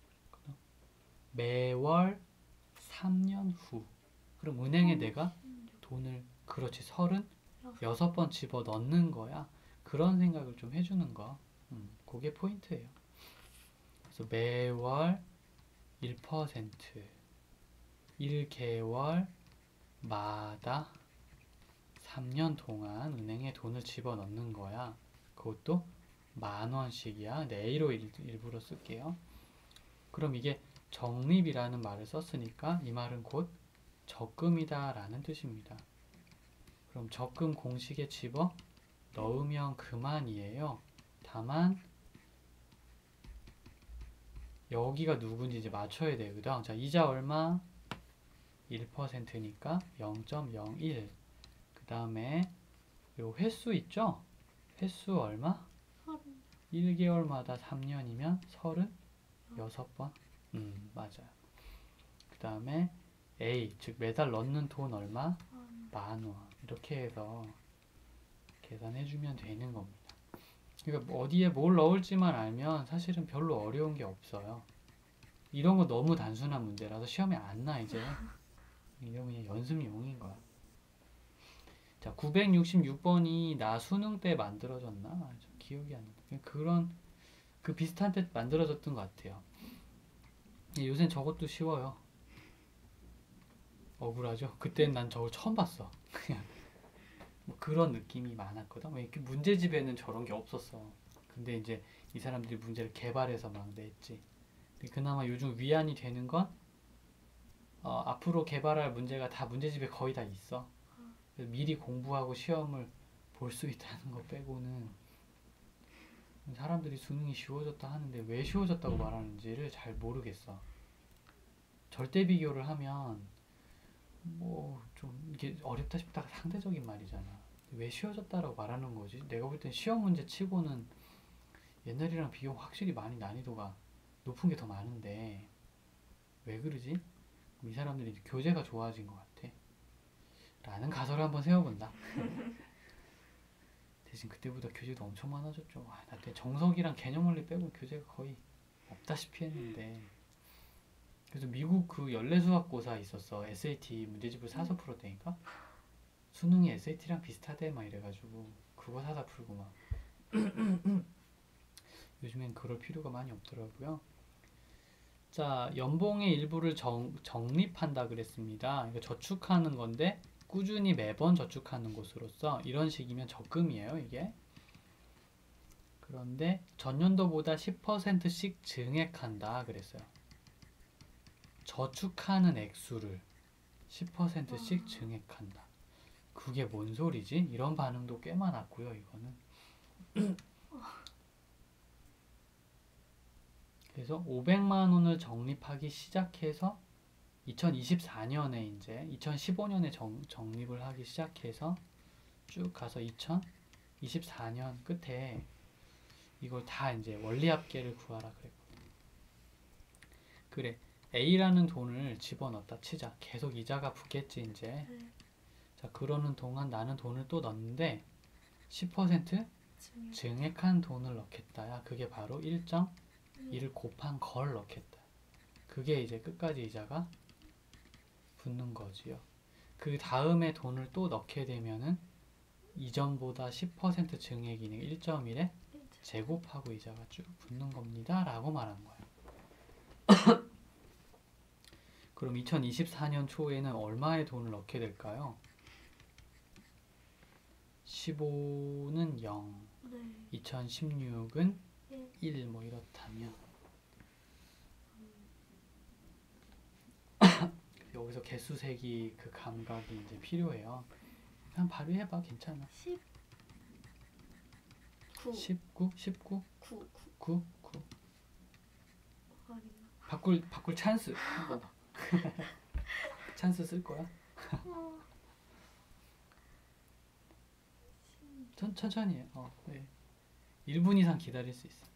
매월 삼 년 후. 그럼 은행에 내가 돈을 그렇지 서른여섯 번 집어 넣는 거야. 그런 생각을 좀 해주는 거. 음, 그게 포인트예요. 그래서 매월 일 퍼센트 일 개월마다 삼 년 동안 은행에 돈을 집어 넣는 거야. 그것도 만 원씩이야. 근데 A로 일, 일부러 쓸게요. 그럼 이게 적립이라는 말을 썼으니까 이 말은 곧 적금이다 라는 뜻입니다. 그럼 적금 공식에 집어 넣으면 그만이에요. 다만 여기가 누군지 이제 맞춰야 되거든. 자, 이자 얼마? 일 퍼센트니까 영 점 영일. 그 다음에 요 횟수 있죠? 횟수 얼마? 서른. 일 개월마다 삼 년이면 서른여섯 번? 음, 맞아요. 그 다음에 A, 즉 매달 넣는 돈 얼마? 만. 만 원. 이렇게 해서 계산해주면 되는 겁니다. 그러니까 뭐 어디에 뭘 넣을지만 알면 사실은 별로 어려운 게 없어요. 이런 거 너무 단순한 문제라서 시험에 안 나, 이제. 이거 그냥 연습용인 거야. 자, 구백육십육 번이 나 수능 때 만들어졌나? 저 기억이 안 나. 그런, 그 비슷한 때 만들어졌던 것 같아요. 요새는 저것도 쉬워요. 억울하죠? 그때는 난 저걸 처음 봤어. 그냥 뭐 그런 느낌이 많았거든. 왜 이렇게 문제집에는 저런 게 없었어. 근데 이제 이 사람들이 문제를 개발해서 막 냈지. 근데 그나마 요즘 위안이 되는 건 어, 앞으로 개발할 문제가 다 문제집에 거의 다 있어. 그래서 미리 공부하고 시험을 볼 수 있다는 거 빼고는 사람들이 수능이 쉬워졌다 하는데 왜 쉬워졌다고 말하는지를 잘 모르겠어. 절대 비교를 하면 뭐 좀 이게 어렵다 싶다가 상대적인 말이잖아. 왜 쉬워졌다라고 말하는 거지? 내가 볼 땐 시험 문제 치고는 옛날이랑 비교 확실히 많이 난이도가 높은 게 더 많은데 왜 그러지? 이 사람들이 교재가 좋아진 것 같아. 라는 가설을 한번 세워본다. 대신 그때보다 교재도 엄청 많아졌죠. 아, 나 때 정석이랑 개념원리 빼고 교재가 거의 없다시피 했는데. 그래서 미국 그 연례수학고사 있었어. 에스에이티 문제집을 사서 풀었다니까. 수능이 에스에이티랑 비슷하대 막 이래가지고 그거 사다 풀고 막. 요즘엔 그럴 필요가 많이 없더라고요. 자, 연봉의 일부를 정, 적립한다 그랬습니다. 이거 저축하는 건데 꾸준히 매번 저축하는 것으로서 이런 식이면 적금이에요, 이게. 그런데 전년도보다 십 퍼센트씩 증액한다 그랬어요. 저축하는 액수를 십 퍼센트씩 증액한다. 그게 뭔 소리지? 이런 반응도 꽤 많았고요, 이거는. 그래서 오백만 원을 적립하기 시작해서 이천이십사 년에 이제 이천십오 년에 정, 적립을 하기 시작해서 쭉 가서 이천이십사 년 끝에 이걸 다 이제 원리합계를 구하라 그랬거든. 그래, A라는 돈을 집어넣었다 치자. 계속 이자가 붙겠지 이제. 네. 자, 그러는 동안 나는 돈을 또 넣는데 십 퍼센트 증액. 증액한 돈을 넣겠다. 야, 그게 바로 일 점 일을 곱한 걸 넣겠다. 그게 이제 끝까지 이자가 붙는 거지요. 그 다음에 돈을 또 넣게 되면은 이전보다 십 퍼센트 증액이니까 일 점 일에 제곱하고 이자가 쭉 붙는 겁니다. 라고 말한 거예요. 그럼 이천이십사 년 초에는 얼마의 돈을 넣게 될까요? 십오는 영, 네. 이천십육은 일. 일, 뭐 이렇다면 여기서 개수 세기 그 감각이 이제 필요해요. 그냥 바로 해봐, 괜찮아. 십. 구. 십구, 십구, 구. 구. 구, 구. 아닌가? 바꿀 바꿀 찬스. 찬스 쓸 거야? 어. 천, 천천히 해. 어, 네. 일 분 이상 기다릴 수 있어.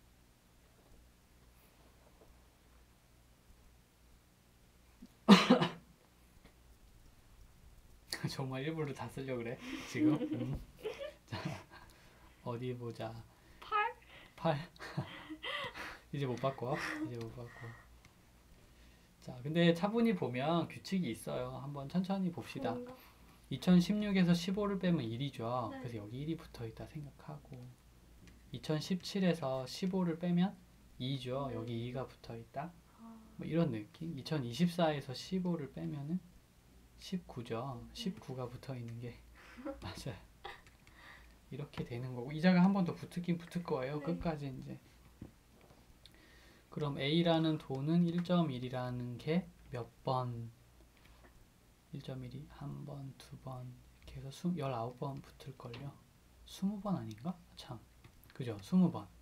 정말 일 분을 다 쓰려고 그래? 지금? 음. 자, 어디 보자. 팔. 팔. 이제 못 바꿔. 이제 못 바꿔. 자, 근데 차분히 보면 규칙이 있어요. 한번 천천히 봅시다. 뭔가? 이천십육에서 십오를 빼면 일이죠. 네. 그래서 여기 일이 붙어 있다 생각하고. 이천십칠에서 십오를 빼면 이죠. 네. 여기 이가 붙어 있다. 아. 뭐 이런 느낌. 이천이십사에서 십오를 빼면은 십구죠. 십구가 붙어 있는 게 맞아요. 이렇게 되는 거고 이자가 한 번 더 붙긴 붙을 거예요. 네. 끝까지 이제. 그럼 A라는 돈은 일 점 일이라는 게 몇 번? 일 점 일이 한 번, 두 번, 이렇게 해서 수, 열아홉 번 붙을걸요. 스무 번 아닌가? 참. 그죠? 스무 번.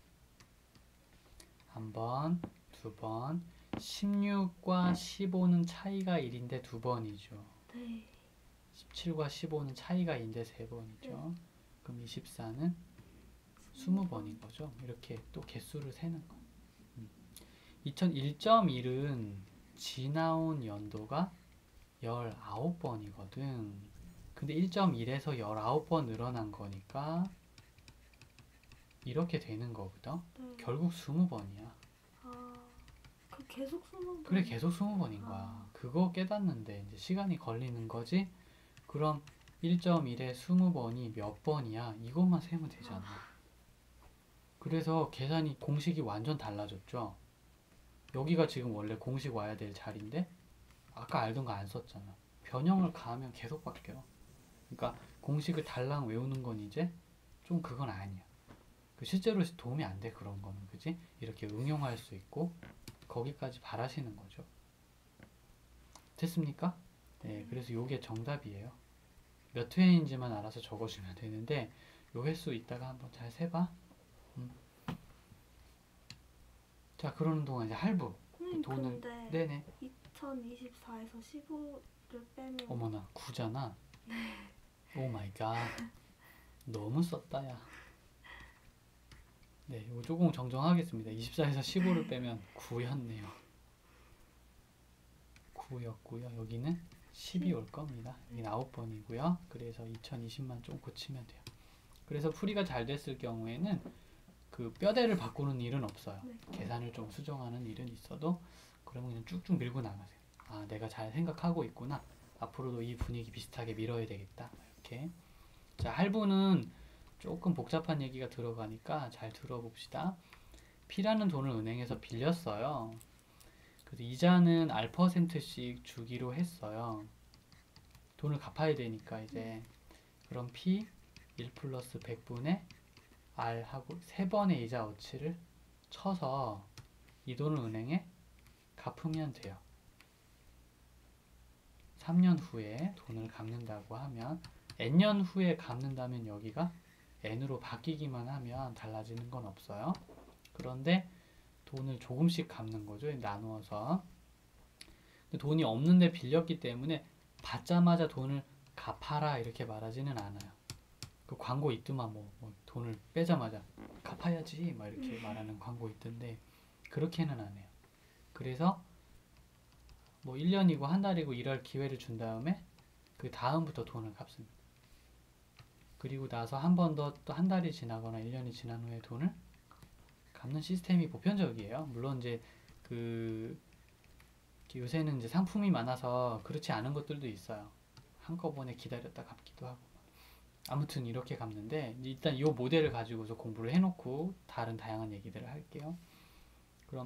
한 번, 두 번. 십육과 십오는 차이가 일인데 두 번이죠. 네. 십칠과 십오는 차이가 일인데 세 번이죠. 네. 그럼 이십사는 스무 번인 거죠. 이렇게 또 개수를 세는 거. 음. 이천일 점 일은 지나온 연도가 열아홉 번이거든. 근데 일 점 일에서 열아홉 번 늘어난 거니까 이렇게 되는 거거든. 네. 결국 스무 번이야. 아, 그 계속 수능. 그래, 계속 스무 번인 거야. 아. 그거 깨닫는데 이제 시간이 걸리는 거지. 그럼 일 점 일에 스무 번이 몇 번이야? 이것만 세면 되잖아. 그래서 계산이 공식이 완전 달라졌죠. 여기가 지금 원래 공식 와야 될 자리인데 아까 알던 거 안 썼잖아. 변형을 가하면 계속 바뀌어. 그러니까 공식을 달랑 외우는 건 이제 좀 그건 아니야. 그 실제로 도움이 안 돼 그런 거는, 그지? 이렇게 응용할 수 있고 거기까지 바라시는 거죠. 됐습니까? 네, 그래서 요게 정답이에요. 몇 회인지만 알아서 적어주면 되는데 요 횟수 이따가 한번 잘 세봐. 음. 자, 그러는 동안 이제 할부. 선생님 돈을- 근데 네네. 이천이십사에서 십오를 빼면 어머나, 구잖아. 오 마이 갓. 너무 썼다, 야. 네, 이거 조금 정정하겠습니다. 이십사에서 십오를 빼면 구였네요. 구였고요. 여기는 십이 올 겁니다. 여기는 아홉 번이고요. 그래서 이천이십만 좀 고치면 돼요. 그래서 풀이가 잘 됐을 경우에는 그 뼈대를 바꾸는 일은 없어요. 네. 계산을 좀 수정하는 일은 있어도 그러면 그냥 쭉쭉 밀고 나가세요. 아, 내가 잘 생각하고 있구나. 앞으로도 이 분위기 비슷하게 밀어야 되겠다. 이렇게. 자, 할부는 조금 복잡한 얘기가 들어가니까 잘 들어봅시다. P라는 돈을 은행에서 빌렸어요. 그래서 이자는 알 퍼센트씩 주기로 했어요. 돈을 갚아야 되니까 이제. 그럼 P 일 플러스 백분의 R하고 세 번의 이자 어치를 쳐서 이 돈을 은행에 갚으면 돼요. 삼 년 후에 돈을 갚는다고 하면 N년 후에 갚는다면 여기가 N으로 바뀌기만 하면 달라지는 건 없어요. 그런데 돈을 조금씩 갚는 거죠. 나누어서. 돈이 없는데 빌렸기 때문에 받자마자 돈을 갚아라 이렇게 말하지는 않아요. 그 광고 있더만 뭐, 뭐 돈을 빼자마자 갚아야지 막 이렇게 말하는 광고 있던데 그렇게는 안 해요. 그래서 뭐 일 년이고 한 달이고 일할 기회를 준 다음에 그 다음부터 돈을 갚습니다. 그리고 나서 한 번 더 또 한 달이 지나거나 일 년이 지난 후에 돈을 갚는 시스템이 보편적이에요. 물론 이제 그 요새는 이제 상품이 많아서 그렇지 않은 것들도 있어요. 한꺼번에 기다렸다 갚기도 하고. 아무튼 이렇게 갚는데 일단 이 모델을 가지고서 공부를 해놓고 다른 다양한 얘기들을 할게요. 그럼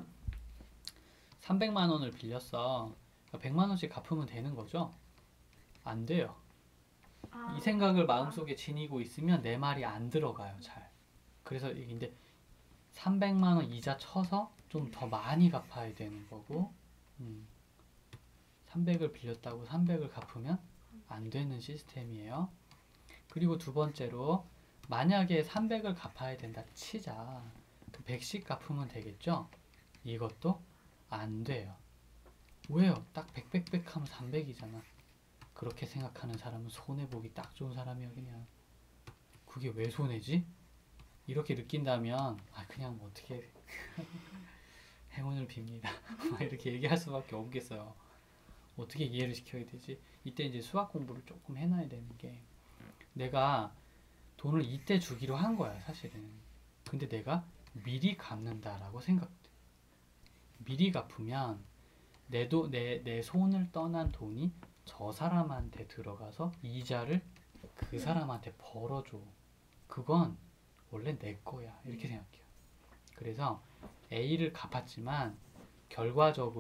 삼백만 원을 빌렸어. 그러니까 백만 원씩 갚으면 되는 거죠? 안 돼요. 아, 이 생각을 마음속에 지니고 있으면 내 말이 안 들어가요, 잘. 그래서 이게 삼백만 원 이자 쳐서 좀 더 많이 갚아야 되는 거고, 음, 삼백을 빌렸다고 삼백을 갚으면 안 되는 시스템이에요. 그리고 두 번째로 만약에 삼백을 갚아야 된다 치자. 그 백씩 갚으면 되겠죠? 이것도 안 돼요. 왜요? 딱 백, 백, 백 하면 삼백이잖아. 그렇게 생각하는 사람은 손해보기 딱 좋은 사람이야, 그냥. 그게 왜 손해지? 이렇게 느낀다면, 아, 그냥 뭐 어떻게, 행운을 빕니다. 이렇게 얘기할 수밖에 없겠어요. 어떻게 이해를 시켜야 되지? 이때 이제 수학 공부를 조금 해놔야 되는 게, 내가 돈을 이때 주기로 한 거야, 사실은. 근데 내가 미리 갚는다라고 생각돼. 미리 갚으면, 내, 도, 내, 내 손을 떠난 돈이 저 사람한테 들어가서 이자를 그 사람한테 벌어줘. 그건 원래 내 거야. 이렇게 생각해요. 그래서 A를 갚았지만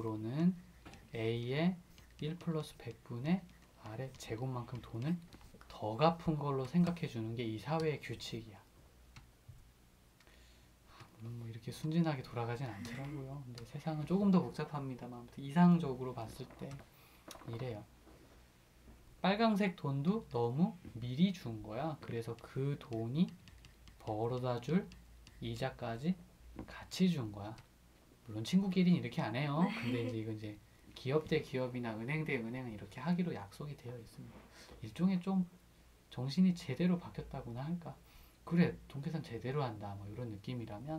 결과적으로는 A의 일 플러스 백분의 R의 제곱만큼 돈을 더 더 갚은 걸로 생각해 주는 게 이 사회의 규칙이야. 물론 뭐 이렇게 순진하게 돌아가진 않더라고요. 근데 세상은 조금 더 복잡합니다만 아무튼 이상적으로 봤을 때 이래요. 빨강색 돈도 너무 미리 준 거야. 그래서 그 돈이 벌어다 줄 이자까지 같이 준 거야. 물론 친구끼리는 이렇게 안 해요. 근데 이제 이건 이제 기업 대 기업이나 은행 대 은행은 이렇게 하기로 약속이 되어 있습니다. 일종의 좀 정신이 제대로 바뀌었다고나 할까? 그래, 돈 계산 제대로 한다. 뭐 이런 느낌이라면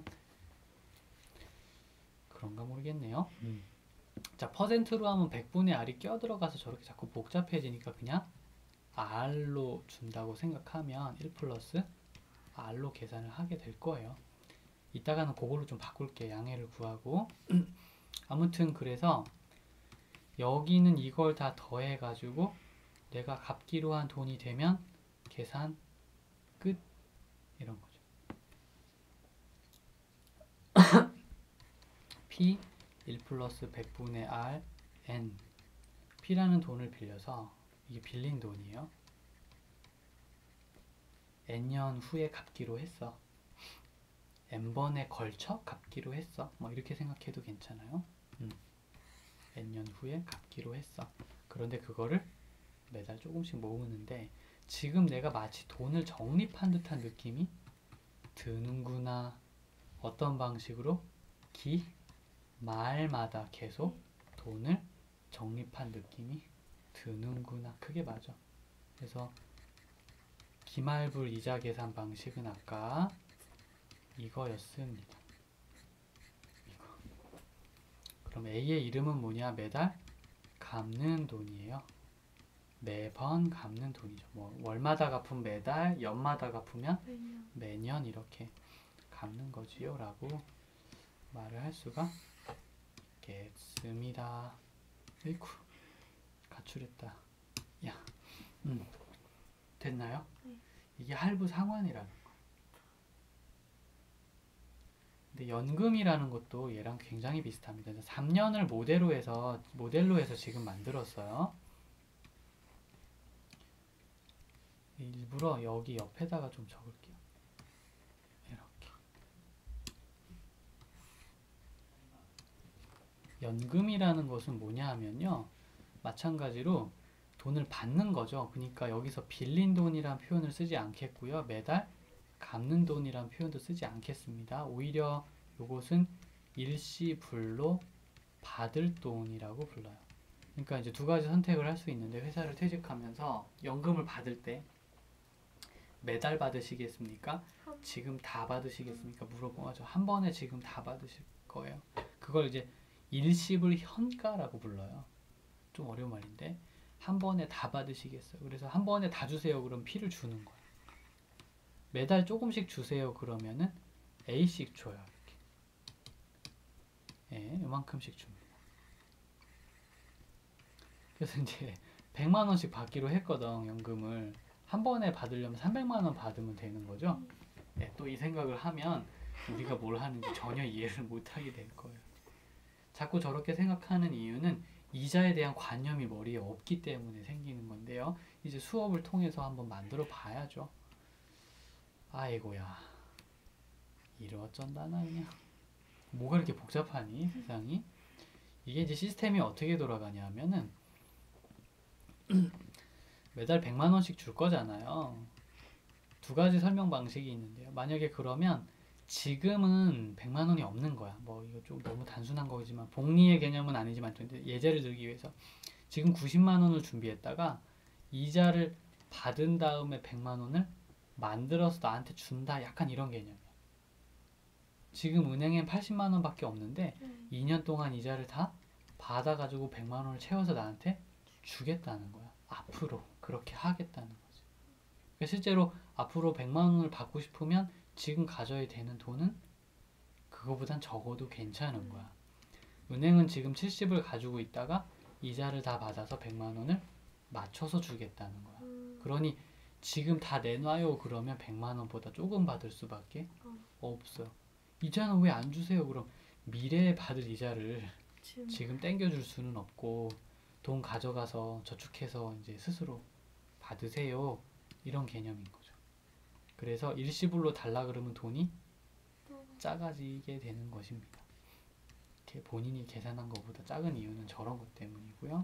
그런가 모르겠네요. 음. 자, 퍼센트로 하면 백분의 R이 껴들어가서 저렇게 자꾸 복잡해지니까 그냥 R로 준다고 생각하면 일 플러스 R로 계산을 하게 될 거예요. 이따가는 그걸로 좀 바꿀게. 양해를 구하고. 아무튼 그래서 여기는 이걸 다 더해가지고 내가 갚기로 한 돈이 되면 계산 끝. 이런 거죠. P 일 플러스 백분의 R N. P라는 돈을 빌려서 이게 빌린 돈이에요. N년 후에 갚기로 했어. N번에 걸쳐 갚기로 했어. 뭐 이렇게 생각해도 괜찮아요. 음. N년 후에 갚기로 했어. 그런데 그거를 매달 조금씩 모으는데 지금 내가 마치 돈을 적립한 듯한 느낌이 드는구나. 어떤 방식으로? 기, 말마다 계속 돈을 적립한 느낌이 드는구나. 그게 맞아. 그래서 기말불 이자 계산 방식은 아까 이거였습니다. 이거. 그럼 A의 이름은 뭐냐? 매달 갚는 돈이에요. 매번 갚는 돈이죠. 뭐 월마다 갚으면 매달, 연마다 갚으면 매년. 매년 이렇게 갚는 거지요. 라고 말을 할 수가 있겠습니다. 에이쿠, 가출했다. 야, 음, 됐나요? 네. 이게 할부 상환이라는 거. 근데 연금이라는 것도 얘랑 굉장히 비슷합니다. 삼 년을 모델로 해서 모델로 해서 지금 만들었어요. 일부러 여기 옆에다가 좀 적을게요. 이렇게. 연금이라는 것은 뭐냐 하면요. 마찬가지로 돈을 받는 거죠. 그러니까 여기서 빌린 돈이란 표현을 쓰지 않겠고요. 매달 갚는 돈이란 표현도 쓰지 않겠습니다. 오히려 이것은 일시불로 받을 돈이라고 불러요. 그러니까 이제 두 가지 선택을 할 수 있는데 회사를 퇴직하면서 연금을 받을 때 매달 받으시겠습니까? 지금 다 받으시겠습니까? 물어보죠. 한 번에 지금 다 받으실 거예요. 그걸 이제 일시불 현가라고 불러요. 좀 어려운 말인데 한 번에 다 받으시겠어요? 그래서 한 번에 다 주세요. 그럼 P를 주는 거예요. 매달 조금씩 주세요. 그러면은 A씩 줘요. 이렇게. 예, 이만큼씩 줍니다. 그래서 이제 백만 원씩 받기로 했거든. 연금을. 한 번에 받으려면 삼백만 원 받으면 되는 거죠. 네, 또 이 생각을 하면 우리가 뭘 하는지 전혀 이해를 못하게 될 거예요. 자꾸 저렇게 생각하는 이유는 이자에 대한 관념이 머리에 없기 때문에 생기는 건데요. 이제 수업을 통해서 한번 만들어 봐야죠. 아이고야, 이를 어쩐다나 그냥. 뭐가 이렇게 복잡하니 세상이? 이게 이제 시스템이 어떻게 돌아가냐 하면은 매달 백만 원씩 줄 거잖아요. 두 가지 설명 방식이 있는데요. 만약에 그러면 지금은 백만 원이 없는 거야. 뭐 이거 좀 너무 단순한 거지만 복리의 개념은 아니지만 예제를 들기 위해서 지금 구십만 원을 준비했다가 이자를 받은 다음에 백만 원을 만들어서 나한테 준다. 약간 이런 개념이야. 지금 은행엔 팔십만 원밖에 없는데 네. 이 년 동안 이자를 다 받아가지고 백만 원을 채워서 나한테 주겠다는 거야. 앞으로 그렇게 하겠다는 거지. 그러니까 실제로 앞으로 백만 원을 받고 싶으면 지금 가져야 되는 돈은 그거보단 적어도 괜찮은 거야. 은행은 지금 칠십을 가지고 있다가 이자를 다 받아서 백만 원을 맞춰서 주겠다는 거야. 음. 그러니 지금 다 내놔요 그러면 백만 원보다 조금 받을 수밖에 어. 없어요. 이자는 왜 안 주세요? 그럼 미래에 받을 이자를 지금. 지금 땡겨줄 수는 없고 돈 가져가서 저축해서 이제 스스로 받으세요. 이런 개념인 거죠. 그래서 일시불로 달라 그러면 돈이 작아지게 되는 것입니다. 이렇게 본인이 계산한 것보다 작은 이유는 저런 것 때문이고요.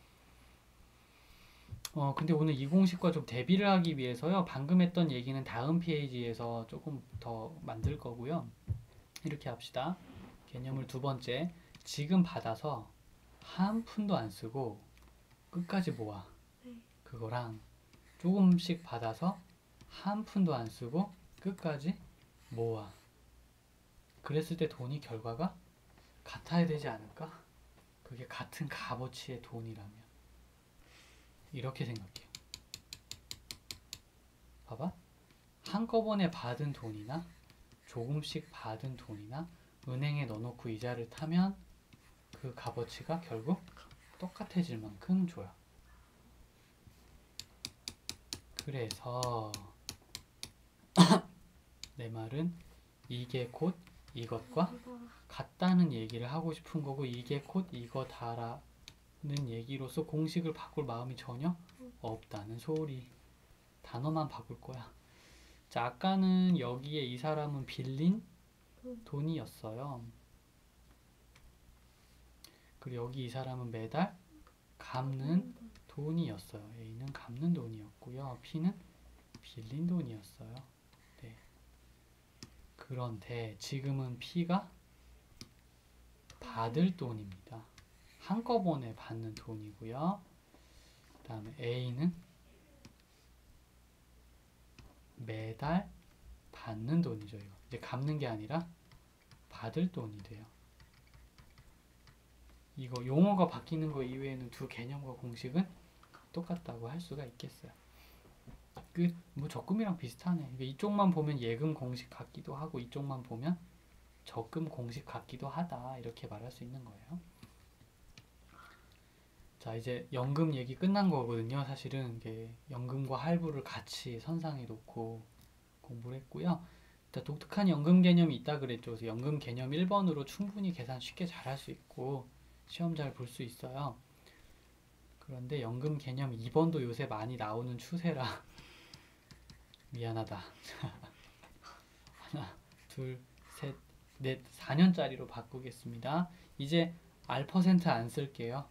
어 근데 오늘 이 공식과 좀 대비를 하기 위해서요. 방금 했던 얘기는 다음 페이지에서 조금 더 만들 거고요. 이렇게 합시다. 개념을 두 번째, 지금 받아서 한 푼도 안 쓰고 끝까지 모아. 네. 그거랑 조금씩 받아서 한 푼도 안 쓰고 끝까지 모아. 그랬을 때 돈이 결과가 같아야 되지 않을까? 그게 같은 값어치의 돈이라면. 이렇게 생각해요. 봐봐. 한꺼번에 받은 돈이나 조금씩 받은 돈이나 은행에 넣어놓고 이자를 타면 그 값어치가 결국 똑같아질 만큼 줘요. 그래서 내 말은 이게 곧 이것과 같다는 얘기를 하고 싶은 거고, 이게 곧 이거다라는 얘기로서 공식을 바꿀 마음이 전혀 없다는 소리. 단어만 바꿀 거야. 자, 아까는 여기에 이 사람은 빌린 돈이었어요. 그리고 여기 이 사람은 매달 갚는 돈이었어요. A는 갚는 돈이었고요. P는 빌린 돈이었어요. 네. 그런데 지금은 P가 받을 돈입니다. 한꺼번에 받는 돈이고요. 그 다음에 A는 매달 받는 돈이죠. 이거. 이제 갚는 게 아니라 받을 돈이 돼요. 이거 용어가 바뀌는 거 이외에는 두 개념과 공식은 똑같다고 할 수가 있겠어요. 그 뭐 적금이랑 비슷하네. 그러니까 이쪽만 보면 예금 공식 같기도 하고 이쪽만 보면 적금 공식 같기도 하다. 이렇게 말할 수 있는 거예요. 자, 이제 연금 얘기 끝난 거거든요. 사실은 이게 연금과 할부를 같이 선상에 놓고 공부를 했고요. 일단 독특한 연금 개념이 있다 그랬죠. 그래서 연금 개념 일 번으로 충분히 계산 쉽게 잘 할 수 있고 시험 잘 볼 수 있어요. 그런데 연금 개념 이 번도 요새 많이 나오는 추세라 미안하다. 하나, 둘, 셋, 넷, 사 년짜리로 바꾸겠습니다. 이제 R 퍼센트 안 쓸게요.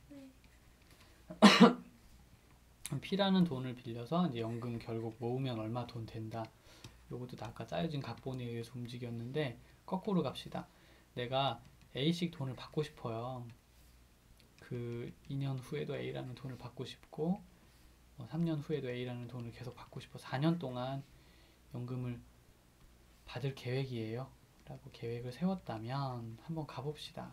P라는 돈을 빌려서 이제 연금 결국 모으면 얼마 돈 된다. 요것도 다 아까 짜여진 각본에 의해서 움직였는데 거꾸로 갑시다. 내가 A씩 돈을 받고 싶어요. 그 이 년 후에도 A라는 돈을 받고 싶고 뭐 삼 년 후에도 A라는 돈을 계속 받고 싶어 사 년 동안 연금을 받을 계획이에요. 라고 계획을 세웠다면 한번 가봅시다.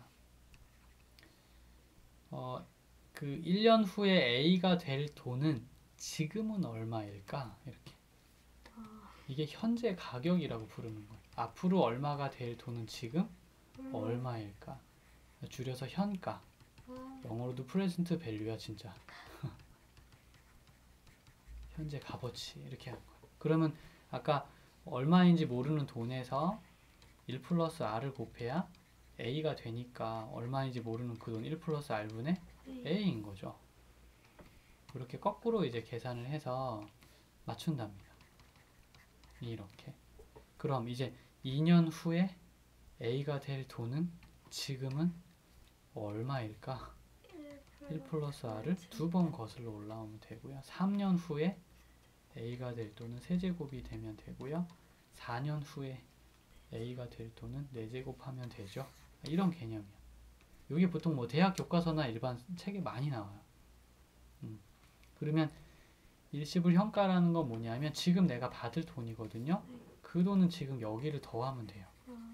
어, 그 일 년 후에 A가 될 돈은 지금은 얼마일까? 이렇게. 이게 현재 가격이라고 부르는 거예요. 앞으로 얼마가 될 돈은 지금 얼마일까? 줄여서 현가. 영어로도 프레젠트 밸류야 진짜. 현재 값어치 이렇게 하는 거예요. 그러면 아까 얼마인지 모르는 돈에서 일 플러스 R을 곱해야 A가 되니까 얼마인지 모르는 그 돈 일 플러스 R분의 A인 거죠. 그렇게 거꾸로 이제 계산을 해서 맞춘답니다. 이렇게. 그럼 이제 이 년 후에 A가 될 돈은 지금은 얼마일까? 일 플러스 R을 두 번 거슬러 올라오면 되고요. 삼 년 후에 A가 될 돈은 세제곱이 되면 되고요. 사 년 후에 A가 될 돈은 네 제곱하면 되죠. 이런 개념이야. 이게 보통 뭐 대학 교과서나 일반 책에 많이 나와요. 음. 그러면 일시불 현가라는 건 뭐냐면 지금 내가 받을 돈이거든요. 그 돈은 지금 여기를 더하면 돼요.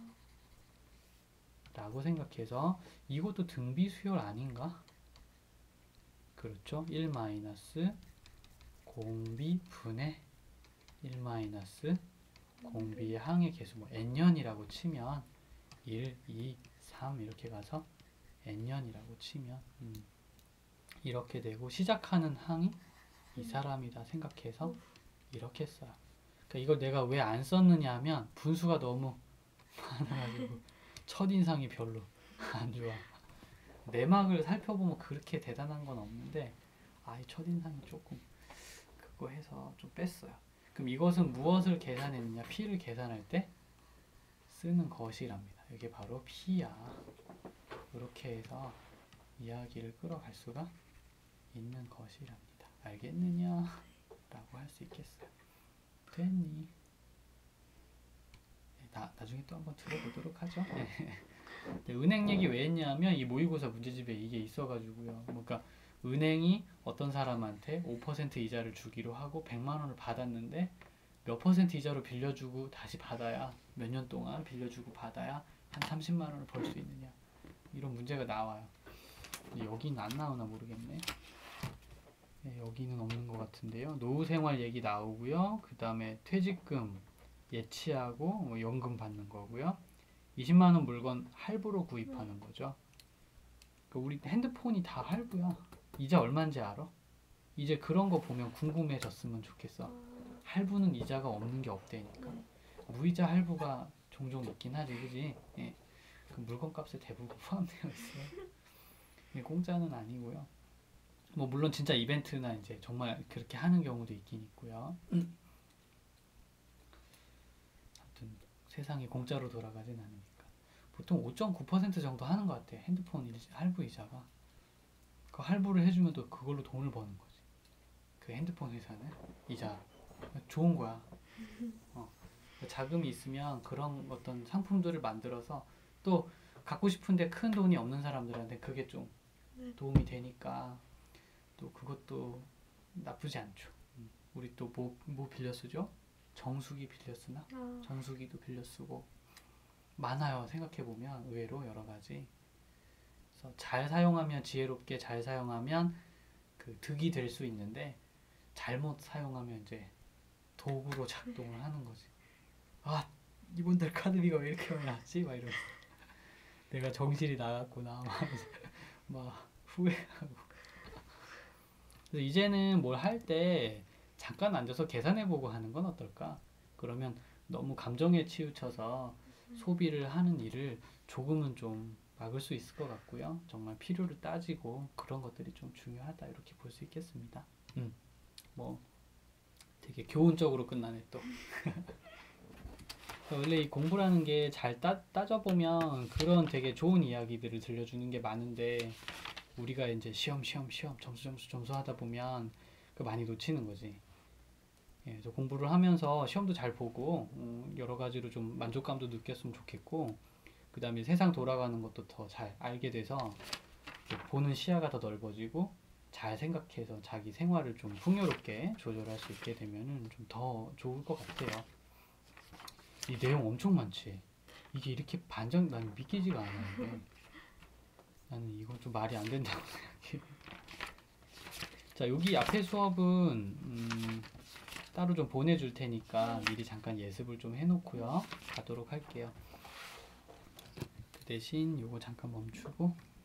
라고 생각해서 이것도 등비 수열 아닌가? 그렇죠. 일 마이너스 공비 분의 일 마이너스 공비의 항의 개수 뭐 n년이라고 치면 일, 이, 삼 이렇게 가서 n년이라고 치면 음, 이렇게 되고 시작하는 항이 이 사람이다 생각해서 이렇게 써요. 그러니까 이걸 내가 왜 안 썼느냐 하면 분수가 너무 많아가지고 첫인상이 별로 안 좋아. 내막을 살펴보면 그렇게 대단한 건 없는데 아이 첫인상이 조금 그거 해서 좀 뺐어요. 그럼 이것은 무엇을 계산했느냐? P를 계산할 때 쓰는 것이랍니다. 이게 바로 P야. 이렇게 해서 이야기를 끌어갈 수가 있는 것이랍니다. 알겠느냐? 라고 할 수 있겠어요. 됐니? 나, 나중에 또 한번 들어보도록 하죠. 네, 은행 얘기 왜 했냐면 이 모의고사 문제집에 이게 있어가지고요. 그러니까 은행이 어떤 사람한테 오 퍼센트 이자를 주기로 하고 백만 원을 받았는데 몇 퍼센트 이자로 빌려주고 다시 받아야 몇 년 동안 빌려주고 받아야 한 삼십만 원을 벌 수 있느냐, 이런 문제가 나와요. 여기는 안 나오나 모르겠네. 네, 여기는 없는 것 같은데요. 노후생활 얘기 나오고요. 그 다음에 퇴직금 예치하고 뭐 연금 받는 거고요. 이십만 원 물건 할부로 구입하는 거죠. 그러니까 우리 핸드폰이 다 할부야. 이자 얼마인지 알아? 이제 그런 거 보면 궁금해졌으면 좋겠어. 아, 할부는 이자가 없는 게 없다니까. 네. 무이자 할부가 종종 있긴 하지, 그지? 예. 그 물건 값에 대부분 포함되어 있어요. 이게 공짜는 아니고요. 뭐 물론 진짜 이벤트나 이제 정말 그렇게 하는 경우도 있긴 있고요. 아무튼 세상이 공짜로 돌아가진 않으니까 보통 오 점 구 퍼센트 정도 하는 것 같아. 핸드폰 일- 할부 이자가. 그 할부를 해주면 또 그걸로 돈을 버는 거지. 그 핸드폰 회사는 이자 좋은 거야. 어. 자금이 있으면 그런 어떤 상품들을 만들어서 또 갖고 싶은데 큰 돈이 없는 사람들한테 그게 좀 네. 도움이 되니까 또 그것도 나쁘지 않죠. 음. 우리 또 뭐 뭐 빌려 쓰죠? 정수기 빌려 쓰나? 아, 정수기도 빌려 쓰고 많아요. 생각해 보면 의외로 여러 가지. 그래서 잘 사용하면, 지혜롭게 잘 사용하면 그 득이 될 수 있는데 잘못 사용하면 이제 도구로 작동을 하는 거지. 아, 이번 달 카드비가 왜 이렇게 많이 났지? 막 이러면서 내가 정신이 나갔구나 막, 막 후회하고. 그래서 이제는 뭘 할 때 잠깐 앉아서 계산해보고 하는 건 어떨까? 그러면 너무 감정에 치우쳐서 소비를 하는 일을 조금은 좀 막을 수 있을 것 같고요. 정말 필요를 따지고 그런 것들이 좀 중요하다, 이렇게 볼 수 있겠습니다. 음, 뭐 되게 교훈적으로 끝나네 또. 원래 이 공부라는 게 잘 따져보면 그런 되게 좋은 이야기들을 들려주는 게 많은데 우리가 이제 시험 시험 시험 점수 점수 점수 하다 보면 그 많이 놓치는 거지. 예, 그래서 공부를 하면서 시험도 잘 보고 음, 여러 가지로 좀 만족감도 느꼈으면 좋겠고, 그 다음에 세상 돌아가는 것도 더 잘 알게 돼서 보는 시야가 더 넓어지고 잘 생각해서 자기 생활을 좀 풍요롭게 조절할 수 있게 되면은 좀 더 좋을 것 같아요. 이 내용 엄청 많지. 이게 이렇게 반장, 나는 믿기지가 않아 이게. 나는 이건 좀 말이 안 된다고 생각해. 자, 여기 앞에 수업은 음, 따로 좀 보내줄 테니까 미리 잠깐 예습을 좀 해놓고요. 가도록 할게요. 그 대신 요거 잠깐 멈추고